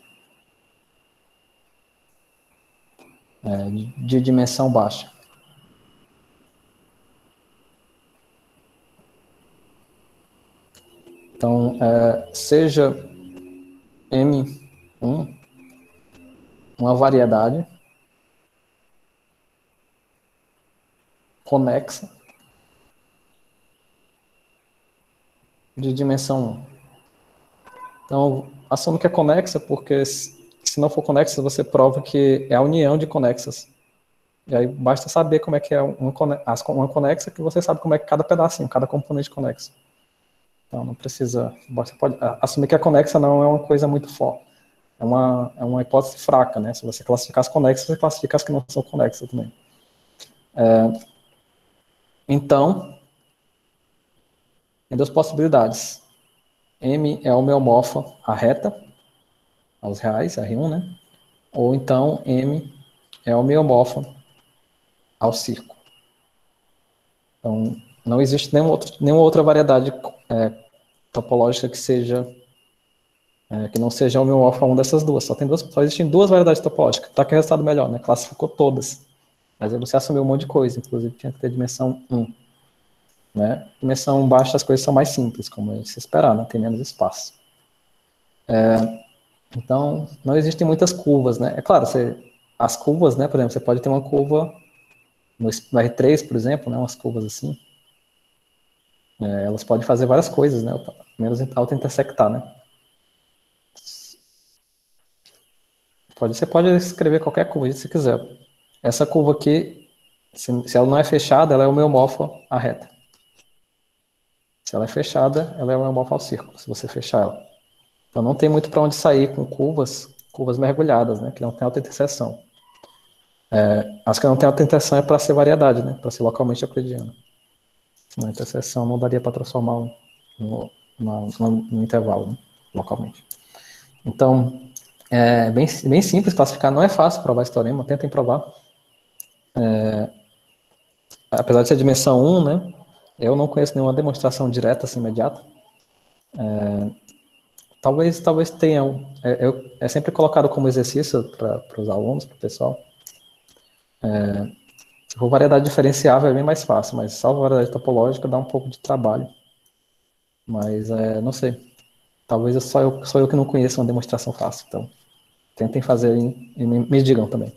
de dimensão baixa. Então, seja M1 uma variedade conexa de dimensão 1. Então, assumo que é conexa, porque se não for conexa, você prova que é a união de conexas. E aí basta saber como é que é uma conexa, que você sabe como é que cada pedacinho, cada componente conexo. Então, não precisa... Você pode assumir que a conexa não é uma coisa muito forte. É uma hipótese fraca, né? Se você classificar as conexas, você classifica as que não são conexas também. Então, tem duas possibilidades. M é homeomorfa à reta, aos reais, R1, né? Ou então M é homeomorfa ao círculo. Então, não existe nenhuma outra variedade topológica que não seja homeomorfa a uma dessas duas. Só existem duas variedades topológicas. Tá, que é o resultado melhor, né? Classificou todas. Mas aí você assumiu um monte de coisa, inclusive tinha que ter dimensão 1. Né? Dimensão baixa as coisas são mais simples, como a gente se esperar, né? Tem menos espaço. Então, não existem muitas curvas, né? É claro, as curvas, né? Por exemplo, você pode ter uma curva no R3, por exemplo, né? Umas curvas assim. Elas podem fazer várias coisas, né? Menos auto-intersectar, né? Você pode escrever qualquer curva se quiser. Essa curva aqui, se ela não é fechada, ela é homeomorfa à reta. Se ela é fechada, ela é homeomorfa ao círculo, se você fechar ela. Então não tem muito para onde sair com curvas mergulhadas, né? Que não tem auto-interseção. As que não tem auto-interseção é para ser variedade, né? Para ser localmente euclidiana. Uma interseção não daria para transformar no intervalo, né, localmente. Então, é bem simples classificar, não é fácil provar esse teorema, tentem provar. Apesar de ser dimensão 1, né, eu não conheço nenhuma demonstração direta, assim, imediata. Talvez tenham. É sempre colocado como exercício para os alunos, para o pessoal. Se for variedade diferenciável é bem mais fácil, mas só variedade topológica dá um pouco de trabalho. Mas, não sei. Talvez só eu que não conheço uma demonstração fácil. Então, tentem fazer aí e me digam também.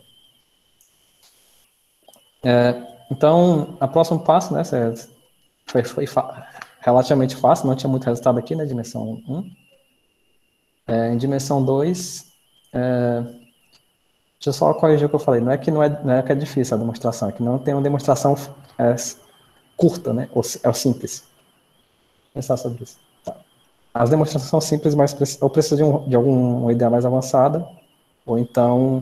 Então, o próximo passo, né, foi relativamente fácil, não tinha muito resultado aqui, né, dimensão 1. Em dimensão 2, deixa eu só corrigir o que eu falei, não é que é difícil a demonstração, é que não tem uma demonstração curta, né, ou simples. Pensar sobre isso. Tá. As demonstrações são simples, mas ou precisa de alguma ideia mais avançada, ou então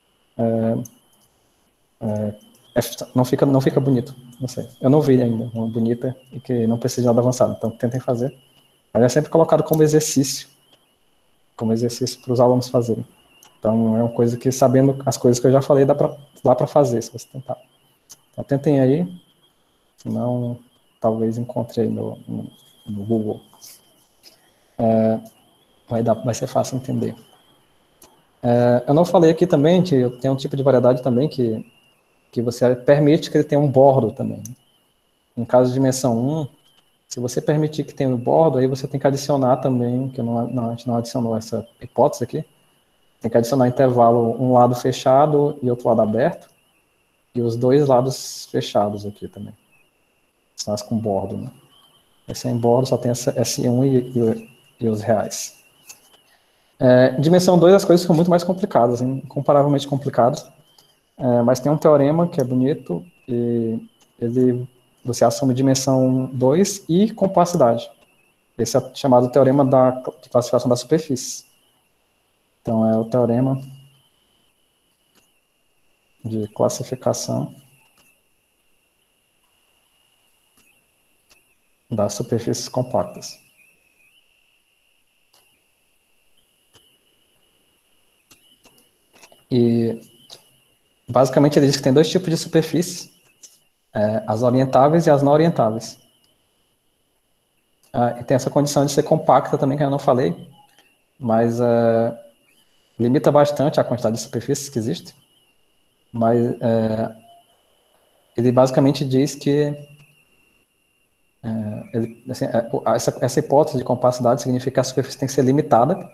não fica bonito, não sei. Eu não vi ainda uma bonita e que não precisa de nada avançado, então tentem fazer. Mas é sempre colocado como exercício para os alunos fazerem. Então é uma coisa que, sabendo as coisas que eu já falei, dá para fazer, se você tentar. Então tentem aí, senão talvez encontre aí no Google. Vai ser fácil entender. Eu não falei aqui também que tem um tipo de variedade também que você permite que ele tenha um bordo também. No caso de dimensão 1, se você permitir que tenha um bordo, aí você tem que adicionar também, que a gente não adicionou essa hipótese aqui, tem que adicionar intervalo, um lado fechado e outro lado aberto, e os dois lados fechados aqui também. São as com bordo, né? Esse sem bordo só tem S1 e os reais. Dimensão 2, as coisas ficam muito mais complicadas, incomparavelmente complicadas. Mas tem um teorema que é bonito, e você assume dimensão 2 e compacidade. Esse é chamado teorema de classificação da superfície. Então, é o teorema de classificação das superfícies compactas. E, basicamente, ele diz que tem dois tipos de superfícies, as orientáveis e as não orientáveis. E tem essa condição de ser compacta também, que eu não falei, mas limita bastante a quantidade de superfícies que existe. Mas ele basicamente diz que essa hipótese de compacidade significa que a superfície tem que ser limitada.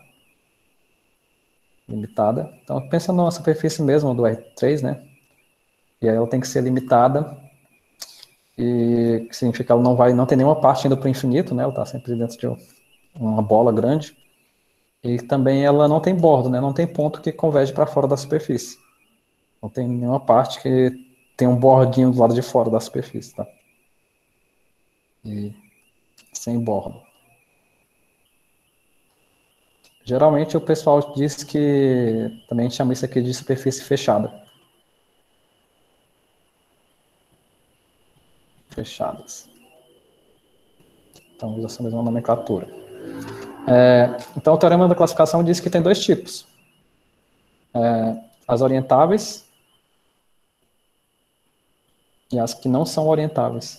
Então, pensa numa superfície mesmo do R3, né? E aí ela tem que ser limitada, e significa que ela não tem nenhuma parte indo para o infinito, né? Ela está sempre dentro de uma bola grande. E também ela não tem bordo, né? Não tem ponto que converge para fora da superfície. Não tem nenhuma parte que tem um bordinho do lado de fora da superfície, tá? E sem bordo. Geralmente o pessoal diz que também chama isso aqui de superfície fechada. Fechadas. Então usa essa mesma nomenclatura. Então o teorema da classificação diz que tem dois tipos. As orientáveis e as que não são orientáveis.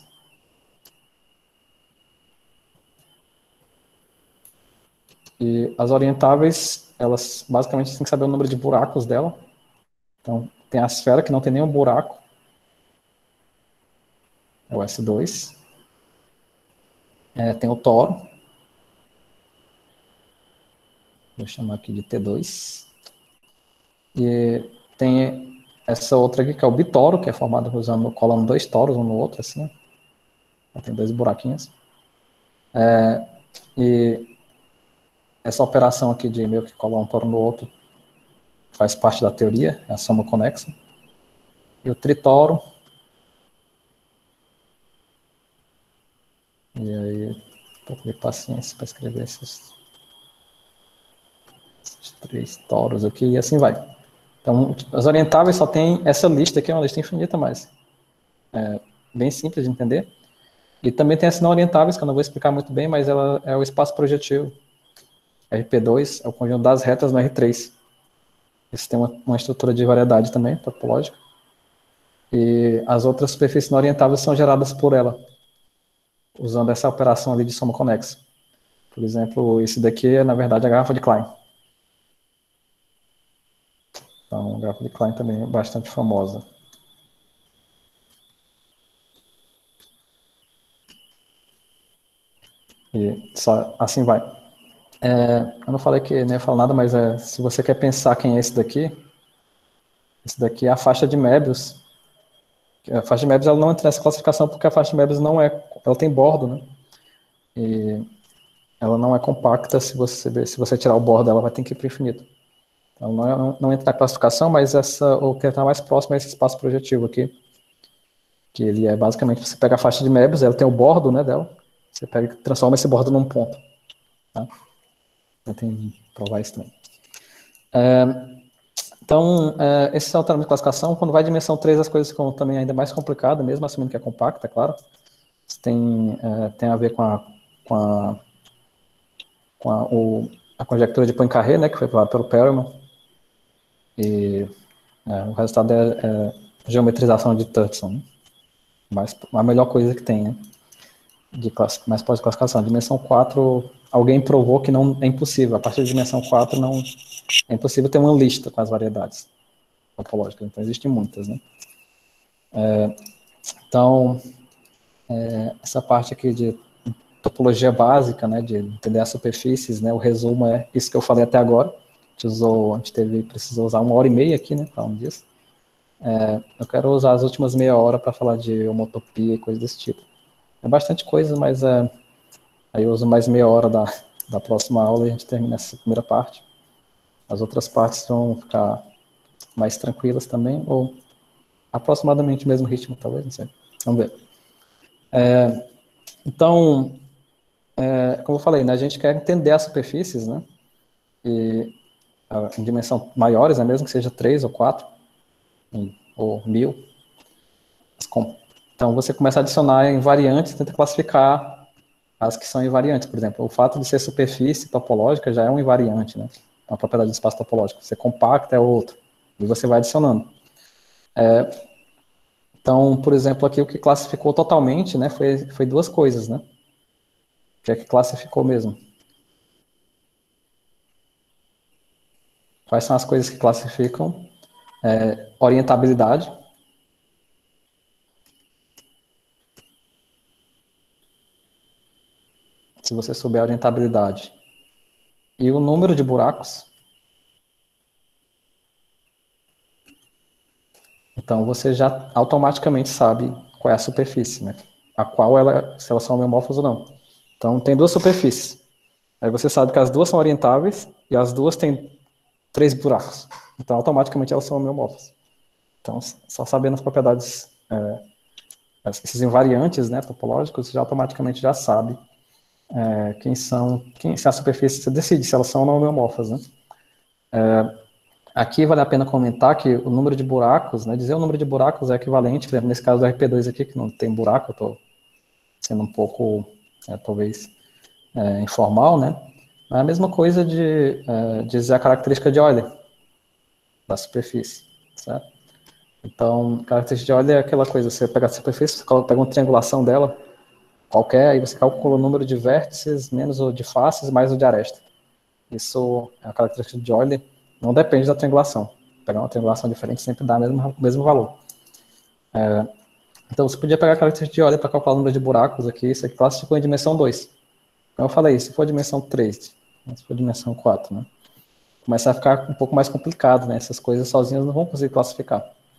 E as orientáveis, elas basicamente tem que saber o número de buracos dela. Então, tem a esfera que não tem nenhum buraco. É o S2. Tem o toro. Vou chamar aqui de T2. E tem essa outra aqui, que é o bitoro, que é formado colando dois toros um no outro, assim. Tem dois buraquinhos. E essa operação aqui de meio que colar um toro no outro faz parte da teoria, é a soma conexa. E o tritoro. E aí, um pouco de paciência para escrever esses três toros aqui, e assim vai. Então, as orientáveis só tem essa lista aqui, é uma lista infinita, mas bem simples de entender. E também tem as não orientáveis, que eu não vou explicar muito bem, mas ela é o espaço projetivo. RP2 é o conjunto das retas no R3. Isso tem uma estrutura de variedade também, topológica. E as outras superfícies não orientáveis são geradas por ela, usando essa operação ali de soma conexa. Por exemplo, esse daqui é, na verdade, a garrafa de Klein. Então, a garrafa de Klein também é bastante famosa. E só assim vai. Eu não falei que nem ia falar nada, mas se você quer pensar quem é esse daqui é a faixa de Möbius. A faixa de Möbius ela não entra nessa classificação porque a faixa de Möbius ela tem bordo, né? E ela não é compacta, se você tirar o bordo dela vai ter que ir para o infinito. Então não entra na classificação, mas o que está mais próximo é esse espaço projetivo aqui, que ele é basicamente, você pega a faixa de Möbius, ela tem o bordo, né, dela, você pega e transforma esse bordo num ponto. Tá? Eu tenho que provar isso também. Então, esse é o termo de classificação. Quando vai à dimensão 3, as coisas ficam também ainda mais complicadas, mesmo assumindo que é compacta, claro. Isso tem a ver com a conjectura de Poincaré, né, que foi falada pelo Perelman. E o resultado é geometrização de Turnson. Né? Mas a melhor coisa que tem, né? Mais pós-classificação. Dimensão 4, alguém provou que não é impossível. A partir da dimensão 4, não é impossível ter uma lista com as variedades topológicas. Então, existem muitas, né? Então, essa parte aqui de topologia básica, né, de entender as superfícies, né, o resumo é isso que eu falei até agora. A gente precisou usar 1h30 aqui, né, falando disso. Eu quero usar as últimas meia hora para falar de homotopia e coisas desse tipo. É bastante coisa, mas aí eu uso mais meia hora da próxima aula e a gente termina essa primeira parte. As outras partes vão ficar mais tranquilas também, ou aproximadamente o mesmo ritmo, talvez, não sei. Vamos ver. Então, como eu falei, né, a gente quer entender as superfícies, né, e em dimensão maiores, né, mesmo que seja 3 ou 4, ou 1000. Então, você começa a adicionar invariantes e tenta classificar as que são invariantes. Por exemplo, o fato de ser superfície topológica já é um invariante, né, uma propriedade do espaço topológico. Ser compacta é outro, e você vai adicionando. Então, por exemplo, aqui o que classificou totalmente, né, foi duas coisas, né, que é que classificou mesmo. Quais são as coisas que classificam? Orientabilidade. Se você souber a orientabilidade. E o número de buracos. Então, você já automaticamente sabe qual é a superfície, né? Se elas são homeomorfas ou não. Então, tem duas superfícies. Aí você sabe que as duas são orientáveis e as duas têm 3 buracos. Então, automaticamente elas são homeomorfas. Então, só sabendo as propriedades, esses invariantes, né, topológicos, você já automaticamente já sabe se a superfície, você decide se elas são ou não homeomorfas, né? Aqui vale a pena comentar que o número de buracos, né, dizer o número de buracos é equivalente, por exemplo, nesse caso do RP2 aqui, que não tem buraco, eu estou sendo um pouco, talvez, informal, né? É a mesma coisa de dizer a característica de Euler da superfície, certo? Então, característica de Euler é aquela coisa, você pega a superfície, você pega uma triangulação dela, qualquer, aí você calcula o número de vértices, menos o de faces, mais o de aresta. Isso é a característica de Euler, não depende da triangulação. Pegar uma triangulação diferente sempre dá o mesmo valor. Então, você podia pegar a característica de Euler para calcular o número de buracos aqui, isso aqui classificou em dimensão 2. Como eu falei, se for dimensão 3, se for dimensão 4, né? Começa a ficar um pouco mais complicado, né? Essas coisas sozinhas não vão conseguir classificar.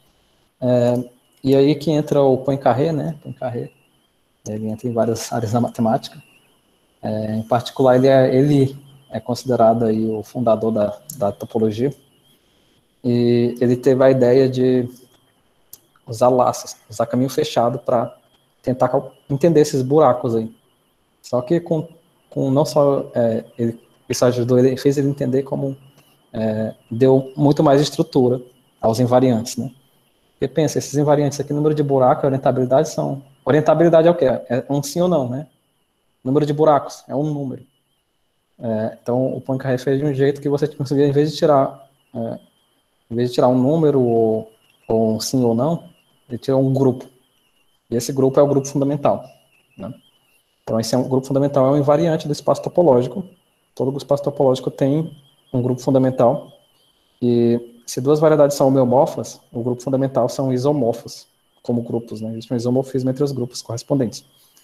E aí que entra o Poincaré, né? Poincaré, ele entra em várias áreas da matemática. Em particular, ele é considerado aí o fundador da topologia. E ele teve a ideia de usar laços, usar caminho fechado para tentar entender esses buracos aí. Só que com não só isso ajudou ele, fez ele entender como deu muito mais estrutura aos invariantes, né? Porque pensa, esses invariantes aqui, número de buraco e orientabilidade são orientabilidade é o quê? É um sim ou não, né? Número de buracos, é um número. Então, o Poincaré fez de um jeito que você conseguia, em vez de tirar um número ou um sim ou não, ele tirou um grupo. E esse grupo é o grupo fundamental, né? Então, esse grupo fundamental é um invariante do espaço topológico. Todo espaço topológico tem um grupo fundamental. E se duas variedades são homeomorfas, o grupo fundamental são isomorfos, como grupos, né? Existe um isomorfismo entre os grupos correspondentes.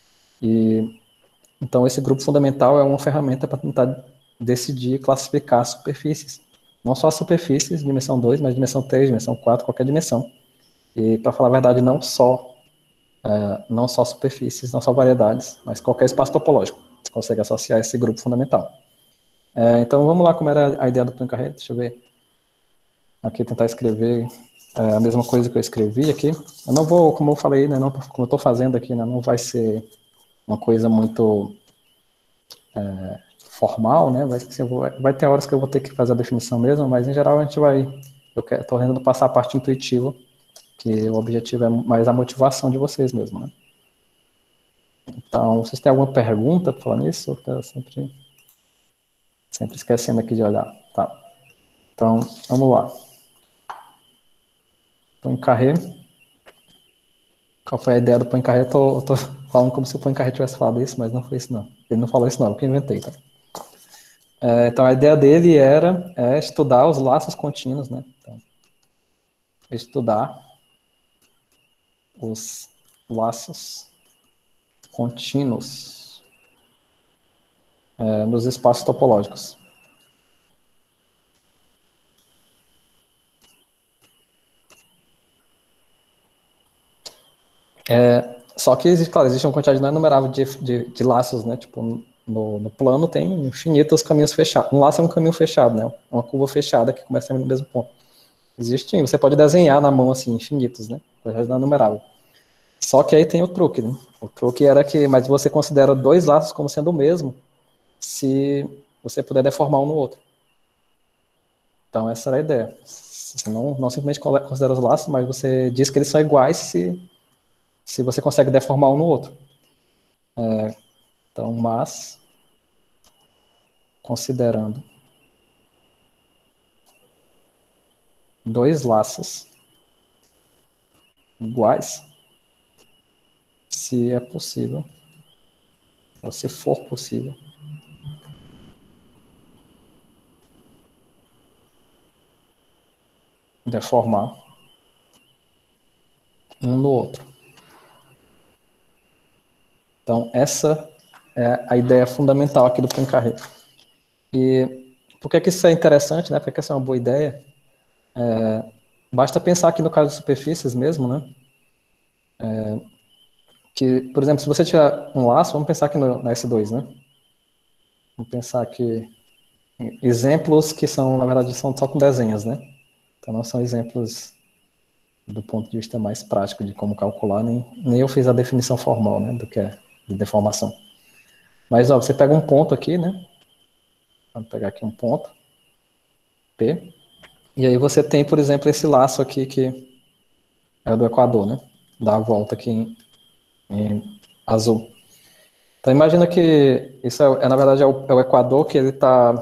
Então, esse grupo fundamental é uma ferramenta para tentar decidir e classificar superfícies. Não só superfícies, dimensão 2, mas dimensão 3, dimensão 4, qualquer dimensão. E, para falar a verdade, não só superfícies, não só variedades, mas qualquer espaço topológico. Você consegue associar esse grupo fundamental. Então, vamos lá como era a ideia do Poincaré. Deixa eu ver. Aqui, tentar escrever a mesma coisa que eu escrevi aqui. Eu não vou, como eu falei, né, não, como eu estou fazendo aqui, né, não vai ser uma coisa muito formal, né? Vai ter horas que eu vou ter que fazer a definição mesmo, mas em geral a gente vai. Eu estou tentando passar a parte intuitiva, que o objetivo é mais a motivação de vocês mesmo, né? Então, vocês têm alguma pergunta para falar nisso? Eu sempre esquecendo aqui de olhar. Tá. Então, vamos lá. Poincaré. Qual foi a ideia do Poincaré? Eu tô falando como se o Poincaré tivesse falado isso, mas não foi isso não. Ele não falou isso não, eu que inventei, tá? Então, a ideia dele era estudar os laços contínuos, né? Então, estudar os laços contínuos nos espaços topológicos. Só que, claro, existe uma quantidade não enumerável de laços, né? Tipo, no plano tem infinitos caminhos fechados. Um laço é um caminho fechado, né? Uma curva fechada que começa no mesmo ponto. Existe, você pode desenhar na mão, assim, infinitos, né? Quantidade não enumerável. Só que aí tem o truque, né? O truque era que, mas você considera dois laços como sendo o mesmo se você puder deformar um no outro. Então, essa era a ideia. Você não simplesmente considera os laços, mas você diz que eles são iguais se você consegue deformar um no outro. Então, mas, considerando dois laços iguais, se é possível, ou se for possível, deformar um no outro. Então, essa é a ideia fundamental aqui do Poincaré. E por que isso é interessante, né? Por que essa é uma boa ideia? Basta pensar aqui no caso de superfícies mesmo, né? Que, por exemplo, se você tiver um laço, vamos pensar aqui na S2, né? Vamos pensar aqui em exemplos que são, na verdade, são só com desenhos, né? Então, não são exemplos do ponto de vista mais prático de como calcular, nem eu fiz a definição formal, né, do que é de deformação. Mas, ó, você pega um ponto aqui, né? Vamos pegar aqui um ponto, P, e aí você tem, por exemplo, esse laço aqui que é do Equador, né? Dá a volta aqui em azul. Então, imagina que isso na verdade, é o Equador que ele está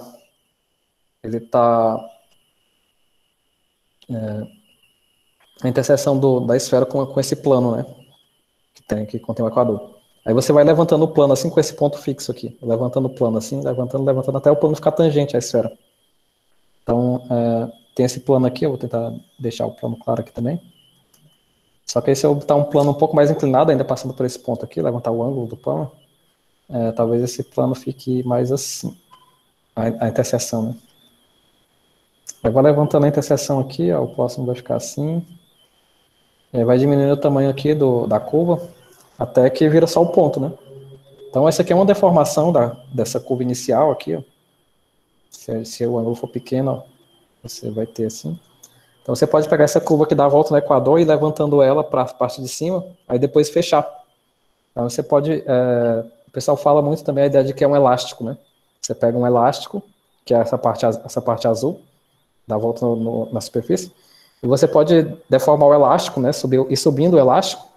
a interseção da esfera com esse plano, né? Que contém o Equador. Aí você vai levantando o plano assim com esse ponto fixo aqui. Levantando o plano assim, levantando até o plano ficar tangente à esfera. Então, tem esse plano aqui, eu vou tentar deixar o plano claro aqui também. Só que aí se eu botar um plano um pouco mais inclinado, ainda passando por esse ponto aqui, levantar o ângulo do plano, talvez esse plano fique mais assim, a interseção, né? Eu vou levantando a interseção aqui, ó, o próximo vai ficar assim. Vai diminuindo o tamanho aqui da curva, até que vira só o ponto, né? Então, essa aqui é uma deformação dessa curva inicial aqui, ó. Se o ângulo for pequeno, ó, você vai ter assim. Então, você pode pegar essa curva que dá a volta no Equador e ir levantando ela para a parte de cima, aí depois fechar. Então, você pode... o pessoal fala muito também a ideia de que é um elástico, né? Você pega um elástico, que é essa parte azul, dá a volta na superfície, e você pode deformar o elástico, né? Ir subindo o elástico,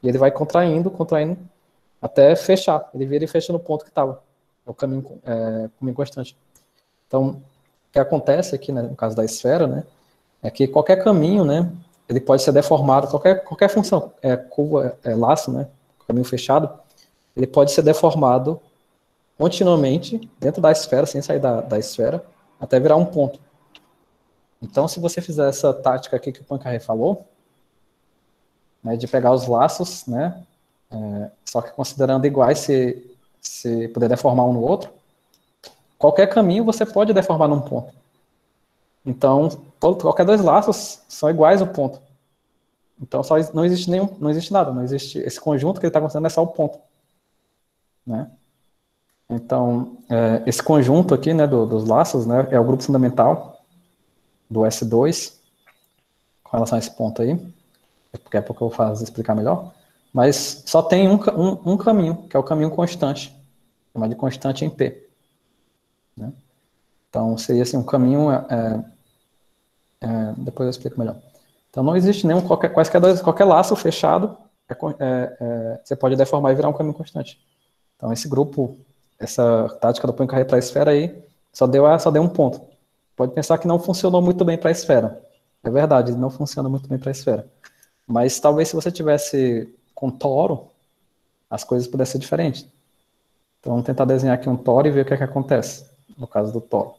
E ele vai contraindo, até fechar. Ele vira e fecha no ponto que estava. É o caminho constante. Então, o que acontece aqui, né, no caso da esfera, né, é que qualquer caminho, né, ele pode ser deformado, qualquer função, curva, laço, né, caminho fechado, ele pode ser deformado continuamente dentro da esfera, sem sair da esfera, até virar um ponto. Então, se você fizer essa tática aqui que o Poincaré falou, né, de pegar os laços, né, só que considerando iguais, se puder deformar um no outro, qualquer caminho você pode deformar num ponto. Então, qualquer dois laços são iguais ao ponto. Então, não existe nada, não existe esse conjunto que ele está considerando, é só o ponto, né? Então, esse conjunto aqui, né, dos laços, né, é o grupo fundamental do S2, com relação a esse ponto aí, porque é porque eu vou explicar melhor, mas só tem um caminho, que é o caminho constante, chamado de constante em P, né? Então, seria assim, um caminho, depois eu explico melhor. Então, não existe qualquer laço fechado, você pode deformar e virar um caminho constante. Então, esse grupo, essa tática do Poincaré para a esfera aí, só deu um ponto. Pode pensar que não funcionou muito bem para a esfera. É verdade, não funciona muito bem para a esfera. Mas talvez se você tivesse com toro, as coisas pudessem ser diferentes. Então, vamos tentar desenhar aqui um toro e ver o que acontece, no caso do toro.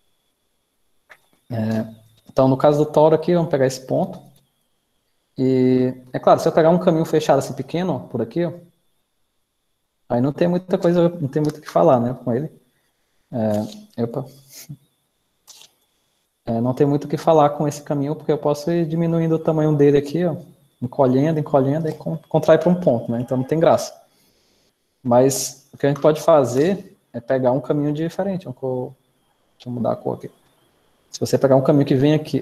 Então, no caso do toro aqui, vamos pegar esse ponto. E, é claro, se eu pegar um caminho fechado assim pequeno, ó, por aqui, ó, aí não tem muita coisa, não tem muito o que falar, né, com ele. Não tem muito o que falar com esse caminho, porque eu posso ir diminuindo o tamanho dele aqui, ó, encolhendo, e contrai para um ponto, né, então não tem graça. Mas o que a gente pode fazer é pegar um caminho diferente. Deixa eu mudar a cor aqui. Se você pegar um caminho que vem aqui,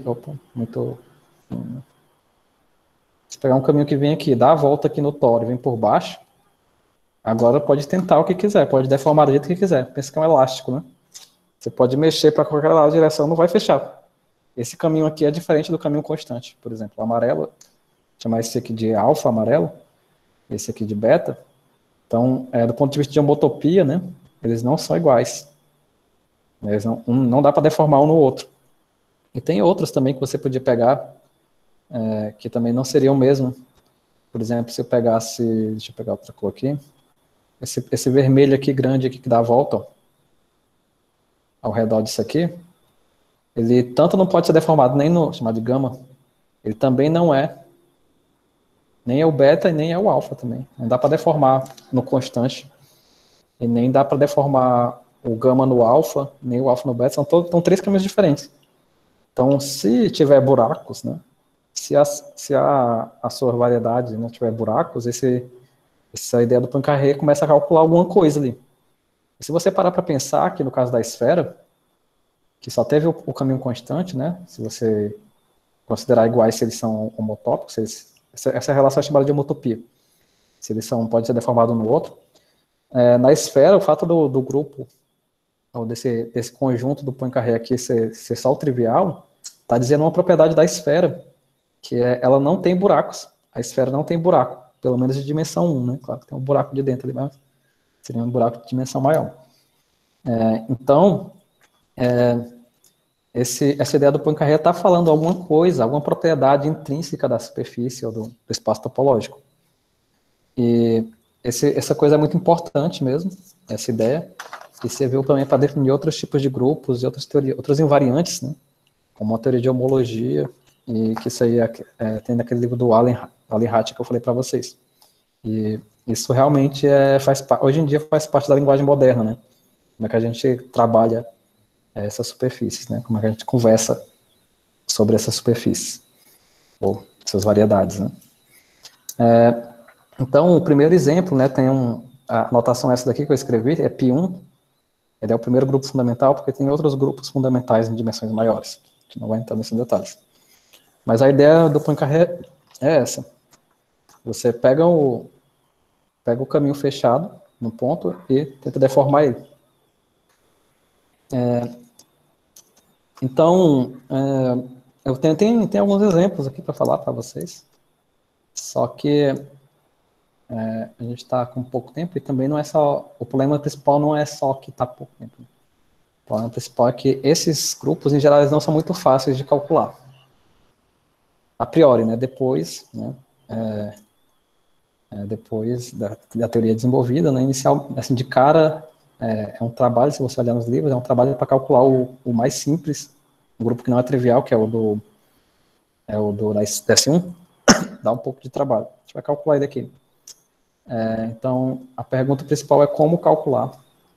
se pegar um caminho que vem aqui, dá a volta aqui no toro e vem por baixo, agora pode tentar o que quiser, pode deformar do jeito que quiser. Pensa que é um elástico, né? Você pode mexer para qualquer lado, a direção não vai fechar. Esse caminho aqui é diferente do caminho constante. Por exemplo, o amarelo, chamar esse aqui de alfa amarelo, esse aqui de beta. Então, do ponto de vista de homotopia, né, eles não são iguais. Não dá para deformar um no outro. E tem outros também que você podia pegar, que também não seriam o mesmo. Por exemplo, se eu pegasse, deixa eu pegar outra cor aqui, esse vermelho aqui grande aqui que dá a volta, ó, ao redor disso aqui, ele tanto não pode ser deformado nem no chamado de gama, ele também não nem é o beta e nem é o alfa também. Não dá para deformar no constante, e nem dá para deformar o gama no alfa, nem o alfa no beta, são três caminhos diferentes. Então, se tiver buracos, né, se a sua variedade não tiver buracos, essa ideia do Poincaré começa a calcular alguma coisa ali. E se você parar para pensar que no caso da esfera, que só teve o caminho constante, né, se você considerar iguais se eles são homotópicos, essa relação é chamada de homotopia. Se eles pode ser deformado um no outro. Na esfera, o fato do grupo, ou desse conjunto do Poincaré aqui ser só o trivial, está dizendo uma propriedade da esfera, que ela não tem buracos. A esfera não tem buraco, pelo menos de dimensão 1, né? Claro que tem um buraco de dentro ali, mas seria um buraco de dimensão maior. Então, essa ideia do Poincaré está falando alguma coisa, alguma propriedade intrínseca da superfície ou do espaço topológico. E essa coisa é muito importante mesmo, essa ideia, e serviu também para definir outros tipos de grupos e outras invariantes, né, como a teoria de homologia, e que isso aí tem naquele livro do Alan Hatch que eu falei para vocês. E isso realmente hoje em dia faz parte da linguagem moderna, né, como é que a gente trabalha essas superfícies, né, como é que a gente conversa sobre essas superfícies, ou essas variedades, né. Então, o primeiro exemplo, né, tem a notação essa daqui que eu escrevi, é π1, ele é o primeiro grupo fundamental, porque tem outros grupos fundamentais em dimensões maiores, que não vai entrar nesses detalhes. Mas a ideia do Poincaré é essa. Você pega o caminho fechado no ponto e tenta deformar ele. Então, eu tenho alguns exemplos aqui para falar para vocês, só que a gente está com pouco tempo e também não é só... O problema principal não é só que está pouco tempo. O problema principal é que esses grupos, em geral, eles não são muito fáceis de calcular. A priori, né? Depois, né? Depois da teoria desenvolvida, né? Inicial, assim, de cara, é um trabalho, se você olhar nos livros, é um trabalho para calcular o mais simples, um grupo que não é trivial, que é o do S1, dá um pouco de trabalho. A gente vai calcular ele aqui. Então, a pergunta principal é como calcular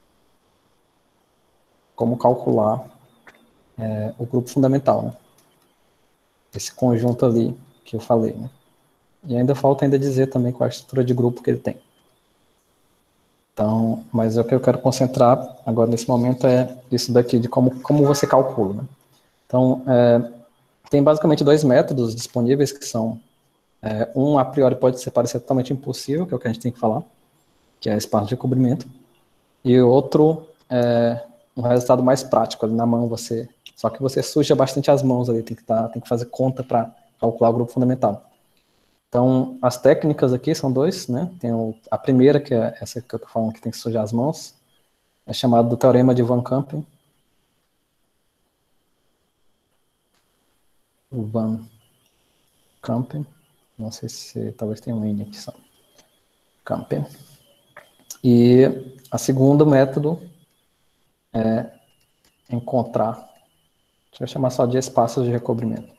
o grupo fundamental, né? Esse conjunto ali que eu falei, né? E ainda falta dizer também qual é a estrutura de grupo que ele tem. Então, mas o que eu quero concentrar agora nesse momento é isso daqui, de como você calcula, né? Então, tem basicamente dois métodos disponíveis que são, um a priori pode parecer totalmente impossível, que é o que a gente tem que falar, que é espaço de recobrimento, e outro é um resultado mais prático, ali na mão só que você suja bastante as mãos ali, tem que fazer conta para calcular o grupo fundamental. Então, as técnicas aqui são dois, né? Tem a primeira, que é essa que eu estou falando, que tem que sujar as mãos, é chamado do Teorema de Van Kampen. O Van Kampen, não sei se talvez tenha um N aqui só. Kampen. E a segundo método é encontrar, deixa eu chamar só de espaços de recobrimento.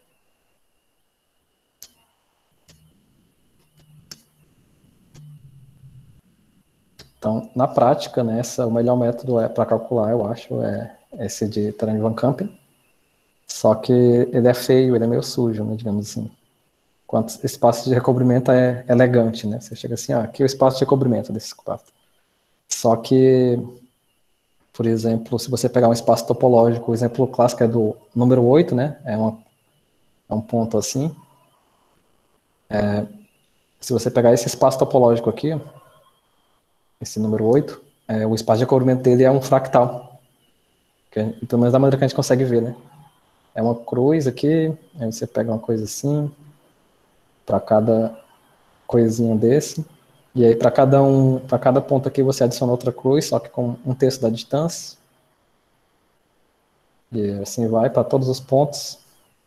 Então, na prática, né, o melhor método para calcular, eu acho, é esse de Teorema de Van Kampen. Só que ele é feio, ele é meio sujo, né, digamos assim. Enquanto espaço de recobrimento é elegante, né? Você chega assim, aqui é o espaço de recobrimento desse espaço. Só que, por exemplo, se você pegar um espaço topológico, o exemplo clássico é do número 8, né? É um ponto assim. Se você pegar esse espaço topológico aqui, esse número 8, o espaço de recobrimento dele é um fractal. Pelo menos da maneira que a gente consegue ver, né? É uma cruz aqui, aí você pega uma coisa assim, para cada coisinha desse, e aí para cada ponto aqui você adiciona outra cruz, só que com 1/3 da distância, e assim vai para todos os pontos.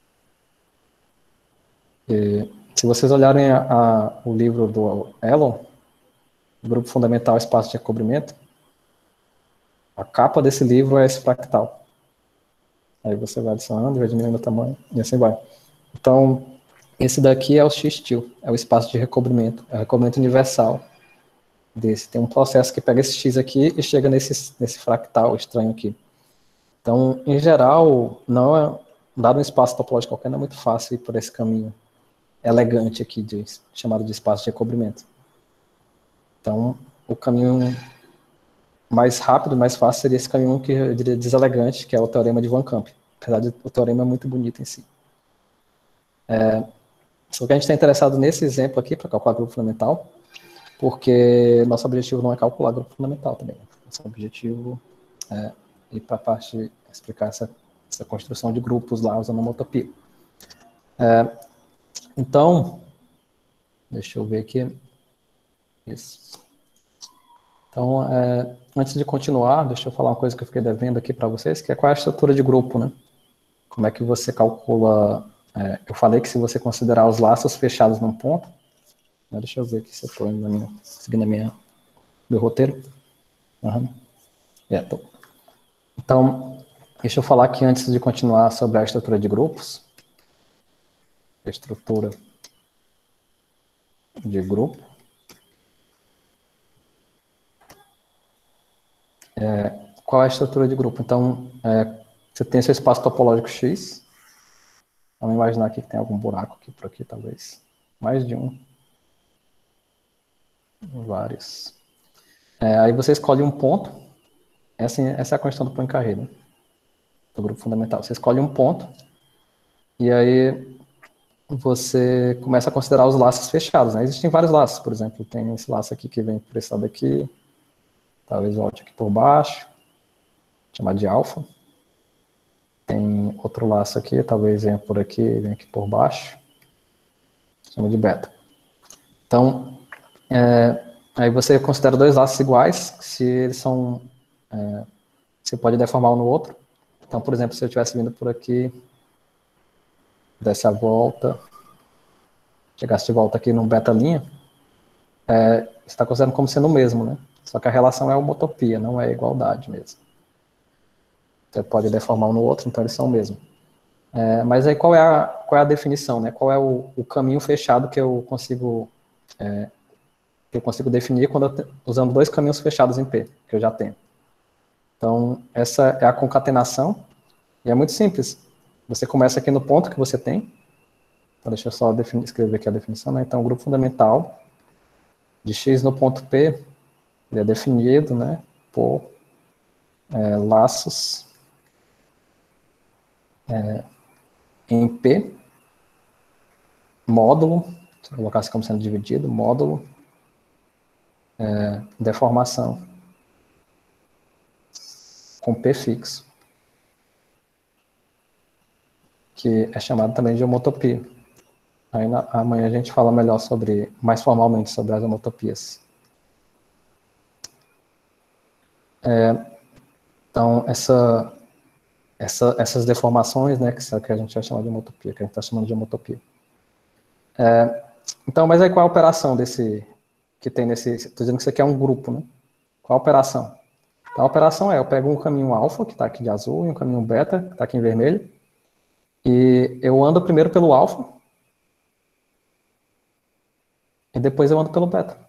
E se vocês olharem o livro do Elon, Grupo Fundamental Espaço de Recobrimento, a capa desse livro é esse fractal. Aí você vai adicionando, vai diminuindo o tamanho, e assim vai. Então, esse daqui é o X-til, é o espaço de recobrimento, é o recobrimento universal desse. Tem um processo que pega esse X aqui e chega nesse fractal estranho aqui. Então, em geral, dado um espaço topológico qualquer, não é muito fácil ir por esse caminho elegante aqui, chamado de espaço de recobrimento. Então, o caminho mais rápido, mais fácil, seria esse caminho que eu diria deselegante, que é o Teorema de Van Kampen. Apesar de o teorema é muito bonito em si. Só que a gente está interessado nesse exemplo aqui, para calcular grupo fundamental, porque nosso objetivo não é calcular grupo fundamental também. Nosso objetivo é ir para a parte, explicar essa construção de grupos lá, usando a homotopia. Então, deixa eu ver aqui. Isso. Então, antes de continuar, deixa eu falar uma coisa que eu fiquei devendo aqui para vocês, que é qual é a estrutura de grupo, né? Como é que você calcula... eu falei que se você considerar os laços fechados num ponto... deixa eu ver aqui se eu estou seguindo meu roteiro. Uhum. Tô. Então, deixa eu falar aqui antes de continuar sobre a estrutura de grupos. A estrutura de grupo. Qual é a estrutura de grupo? Então, você tem seu espaço topológico X. Vamos imaginar aqui que tem algum buraco aqui por aqui, talvez. Mais de um. Vários. Aí você escolhe um ponto. Essa é a questão do Poincaré, né? Do grupo fundamental. Você escolhe um ponto. E aí você começa a considerar os laços fechados, né? Existem vários laços, por exemplo. Tem esse laço aqui que vem por esse lado aqui. Talvez volte aqui por baixo. Chamado de alfa. Tem outro laço aqui, talvez venha por aqui, venha aqui por baixo. Chama de beta. Então, Aí você considera dois laços iguais, se eles são... você pode deformar um no outro. Então, por exemplo, se eu estivesse vindo por aqui, desse a volta, chegasse de volta aqui num beta-linha, você está considerando como sendo o mesmo, né? Só que a relação é homotopia, não é igualdade mesmo. Você pode deformar um no outro, então eles são o mesmo. Mas aí qual é a definição, né? Qual é o caminho fechado que eu consigo definir usando dois caminhos fechados em P, que eu já tenho. Então, essa é a concatenação, e é muito simples. Você começa aqui no ponto que você tem. Então, deixa eu só escrever aqui a definição, né? Então, o grupo fundamental de X no ponto P, ele é definido, né, por laços em P, módulo, vou colocar assim como sendo dividido, módulo, deformação, com P fixo, que é chamado também de homotopia. Aí amanhã a gente fala melhor mais formalmente sobre as homotopias. Então, essas deformações, né, que a gente vai chamar de homotopia, que a gente está chamando de homotopia. Então, mas aí qual é a operação que tem nesse... Estou dizendo que isso aqui é um grupo, né? Qual a operação? Então, a operação eu pego um caminho alfa, que está aqui de azul, e um caminho beta, que está aqui em vermelho, e eu ando primeiro pelo alfa, e depois eu ando pelo beta.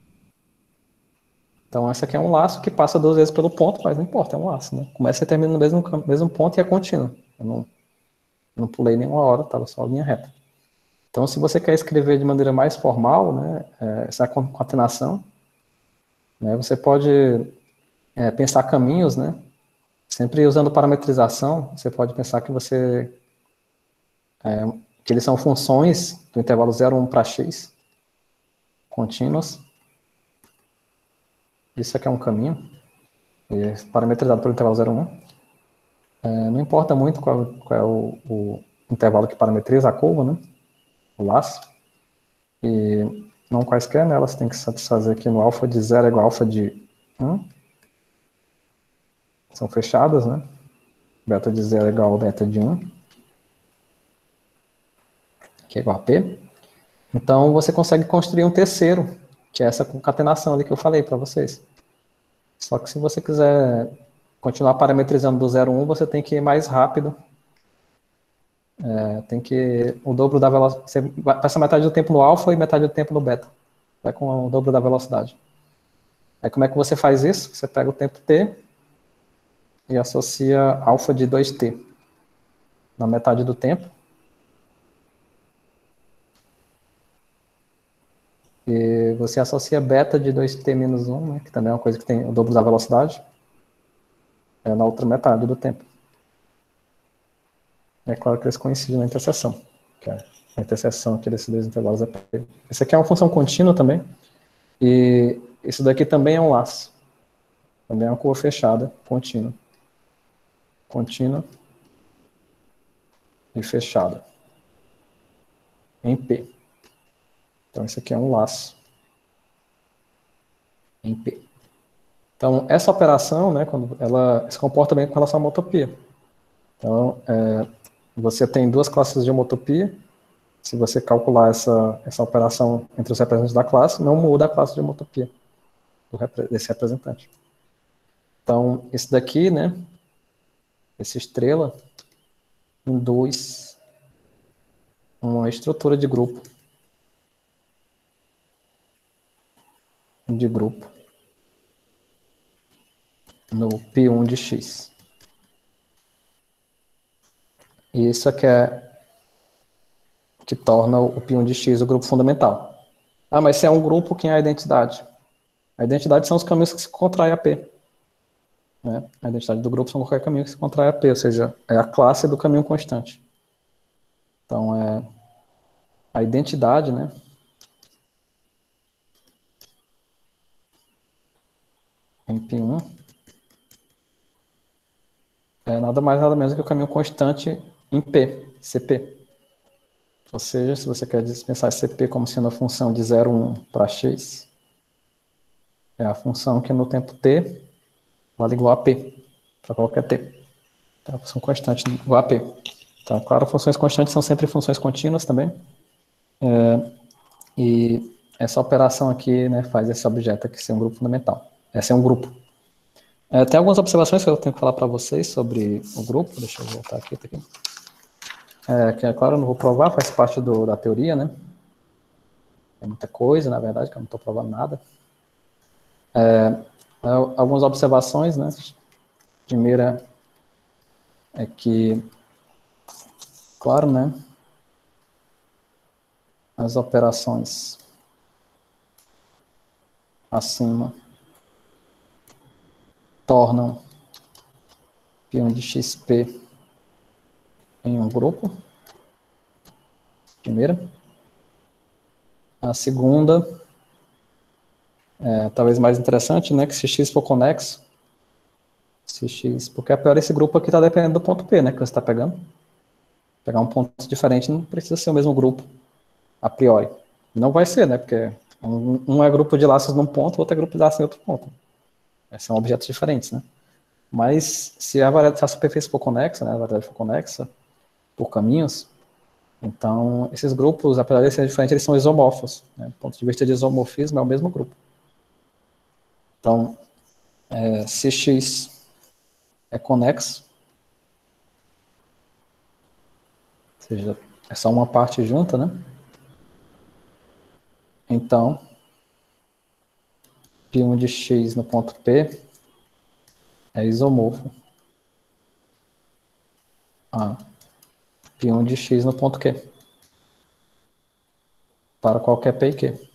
Então, esse aqui é um laço que passa 2 vezes pelo ponto, mas não importa, é um laço, né? Começa e termina no mesmo ponto e é contínuo. Eu não pulei nenhuma hora, estava só a linha reta. Então, se você quer escrever de maneira mais formal, né, essa concatenação, né, você pode pensar caminhos, né? Sempre usando parametrização, você pode pensar que que eles são funções do intervalo 0, 1 para x, contínuas. Isso aqui é um caminho, parametrizado pelo intervalo 0, 1. Não importa muito qual é o intervalo que parametriza a curva, né? O laço. E não quaisquer, né? Elas têm que satisfazer aqui no alfa de 0 igual a alfa de 1. São fechadas, né? Beta de 0 igual a beta de 1. Que é igual a P. Então, você consegue construir um terceiro, que é essa concatenação ali que eu falei para vocês. Só que se você quiser continuar parametrizando do 0, 1, você tem que ir mais rápido. Tem que o dobro da velocidade. Você passa metade do tempo no alfa e metade do tempo no beta. Vai com o dobro da velocidade. Aí como é que você faz isso? Você pega o tempo t e associa alfa de 2t na metade do tempo. E você associa beta de 2t menos 1, né, que também é uma coisa que tem o dobro da velocidade, na outra metade do tempo. É claro que eles coincidem na interseção, que é a interseção aqui desses dois intervalos é P. Esse aqui é uma função contínua também, e isso daqui também é um laço. Também é uma curva fechada, contínua. Contínua e fechada. Em P. Então, isso aqui é um laço em P. Então, essa operação, né, quando ela se comporta bem com relação à homotopia. Então, você tem duas classes de homotopia. Se você calcular essa operação entre os representantes da classe, não muda a classe de homotopia desse representante. Então, esse daqui, né, esse estrela, induz uma estrutura de grupo. No P1 de X. E isso aqui que torna o P1 de X o grupo fundamental. Ah, mas se é um grupo, quem é a identidade? A identidade são os caminhos que se contraem a P. Né? A identidade do grupo são qualquer caminho que se contrai a P, ou seja, é a classe do caminho constante. Então, a identidade, né, em P1, é nada mais nada menos que o caminho constante em P, CP. Ou seja, se você quer pensar CP como sendo a função de 0, 1 para X, é a função que no tempo t vale igual a p, para qualquer t. Então, a função constante igual a p. Então, claro, funções constantes são sempre funções contínuas também. E essa operação aqui, né, faz esse objeto aqui ser um grupo fundamental. Esse é um grupo. Tem algumas observações que eu tenho que falar para vocês sobre o grupo. Deixa eu voltar aqui. Que, claro, eu não vou provar, faz parte da teoria, né? É muita coisa, na verdade, que eu não estou provando nada. Algumas observações, né? Primeira é que, claro, né? As operações acima tornam π1 de xp em um grupo. Primeira. A segunda, talvez mais interessante, né? Que se x for conexo, se x, porque a priori esse grupo aqui está dependendo do ponto P, né? Que você está pegando. Pegar um ponto diferente não precisa ser o mesmo grupo, a priori. Não vai ser, né? Porque um é grupo de laços num ponto, o outro é grupo de laços em outro ponto. São objetos diferentes, né? Mas se a superfície for conexa, né? A variedade for conexa por caminhos, então esses grupos, apesar de serem diferentes, eles são isomorfos, né? Do ponto de vista de isomorfismo, é o mesmo grupo. Então, se x é conexo, ou seja, é só uma parte junta, né? Então, π1 de x no ponto P é isomorfo a π1 de x no ponto Q, para qualquer P e Q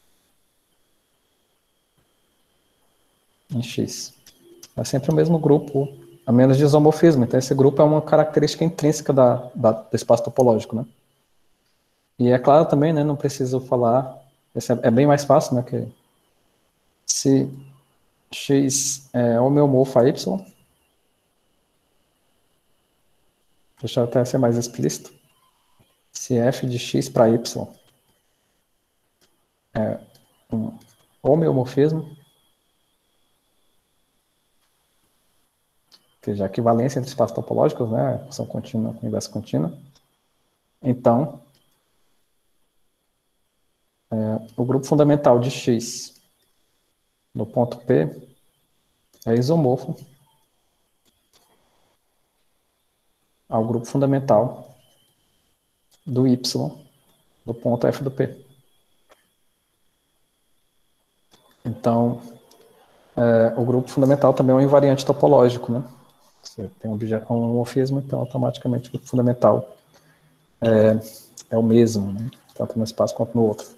em x. É sempre o mesmo grupo, a menos de isomorfismo. Então, esse grupo é uma característica intrínseca do espaço topológico, né? E é claro também, né, não preciso falar, esse é bem mais fácil, né, que se x é homeomorfo a y, deixa eu até ser mais explícito, se f de x para y é um homeomorfismo, que já é equivalência entre espaços topológicos, né, função contínua com inversa contínua, então o grupo fundamental de x no ponto P é isomorfo ao grupo fundamental do y do ponto f do P. Então, o grupo fundamental também é um invariante topológico, né? Você tem um homomorfismo, então automaticamente o grupo fundamental é o mesmo, né? Tanto no espaço quanto no outro.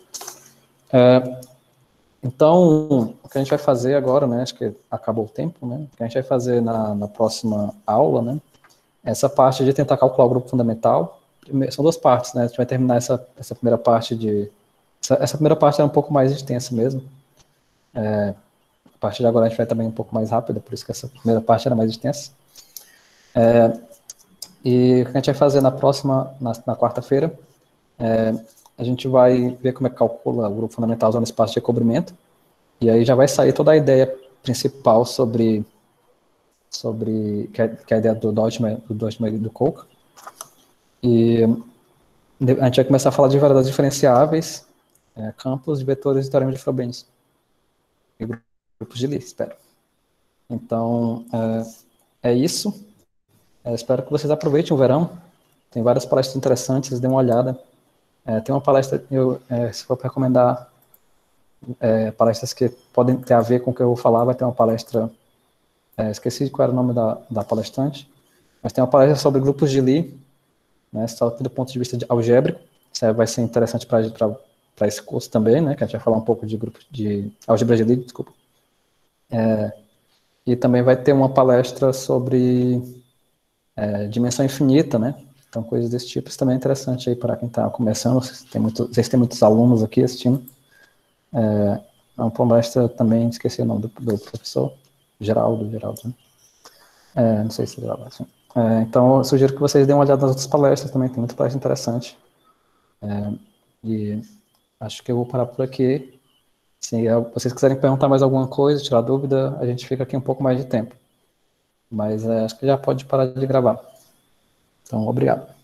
Então, o que a gente vai fazer agora, né? Acho que acabou o tempo, né? O que a gente vai fazer na próxima aula, né? Essa parte de tentar calcular o grupo fundamental. São duas partes, né? A gente vai terminar essa primeira parte de... Essa primeira parte é um pouco mais extensa mesmo. A partir de agora a gente vai também um pouco mais rápido, por isso que essa primeira parte era mais extensa. E o que a gente vai fazer na próxima, na quarta-feira, a gente vai ver como é que calcula o grupo fundamental usando espaço de recobrimento, e aí já vai sair toda a ideia principal sobre que é a ideia do Deutschmann e do Coke. E a gente vai começar a falar de variedades diferenciáveis, campos de vetores e teorema de Frobenius. E grupos de Lie, espero. Então, é isso. Espero que vocês aproveitem o verão. Tem várias palestras interessantes, dê uma olhada. Tem uma palestra, se for para recomendar palestras que podem ter a ver com o que eu vou falar, vai ter uma palestra, esqueci qual era o nome da palestrante, mas tem uma palestra sobre grupos de Lie, né, só do ponto de vista algébrico. Isso vai ser interessante para esse curso também, né, que a gente vai falar um pouco de grupos de álgebra de Lie, desculpa. E também vai ter uma palestra sobre dimensão infinita, né? Então, coisas desse tipo, isso também é interessante aí para quem está começando. Vocês têm muitos alunos aqui assistindo. É uma palestra também, esqueci o nome do professor, Geraldo, né? Não sei se é Geraldo, assim. Então, eu sugiro que vocês deem uma olhada nas outras palestras também, tem muita palestra interessante. E acho que eu vou parar por aqui. Se vocês quiserem perguntar mais alguma coisa, tirar dúvida, a gente fica aqui um pouco mais de tempo. Mas acho que já pode parar de gravar. Então, obrigado.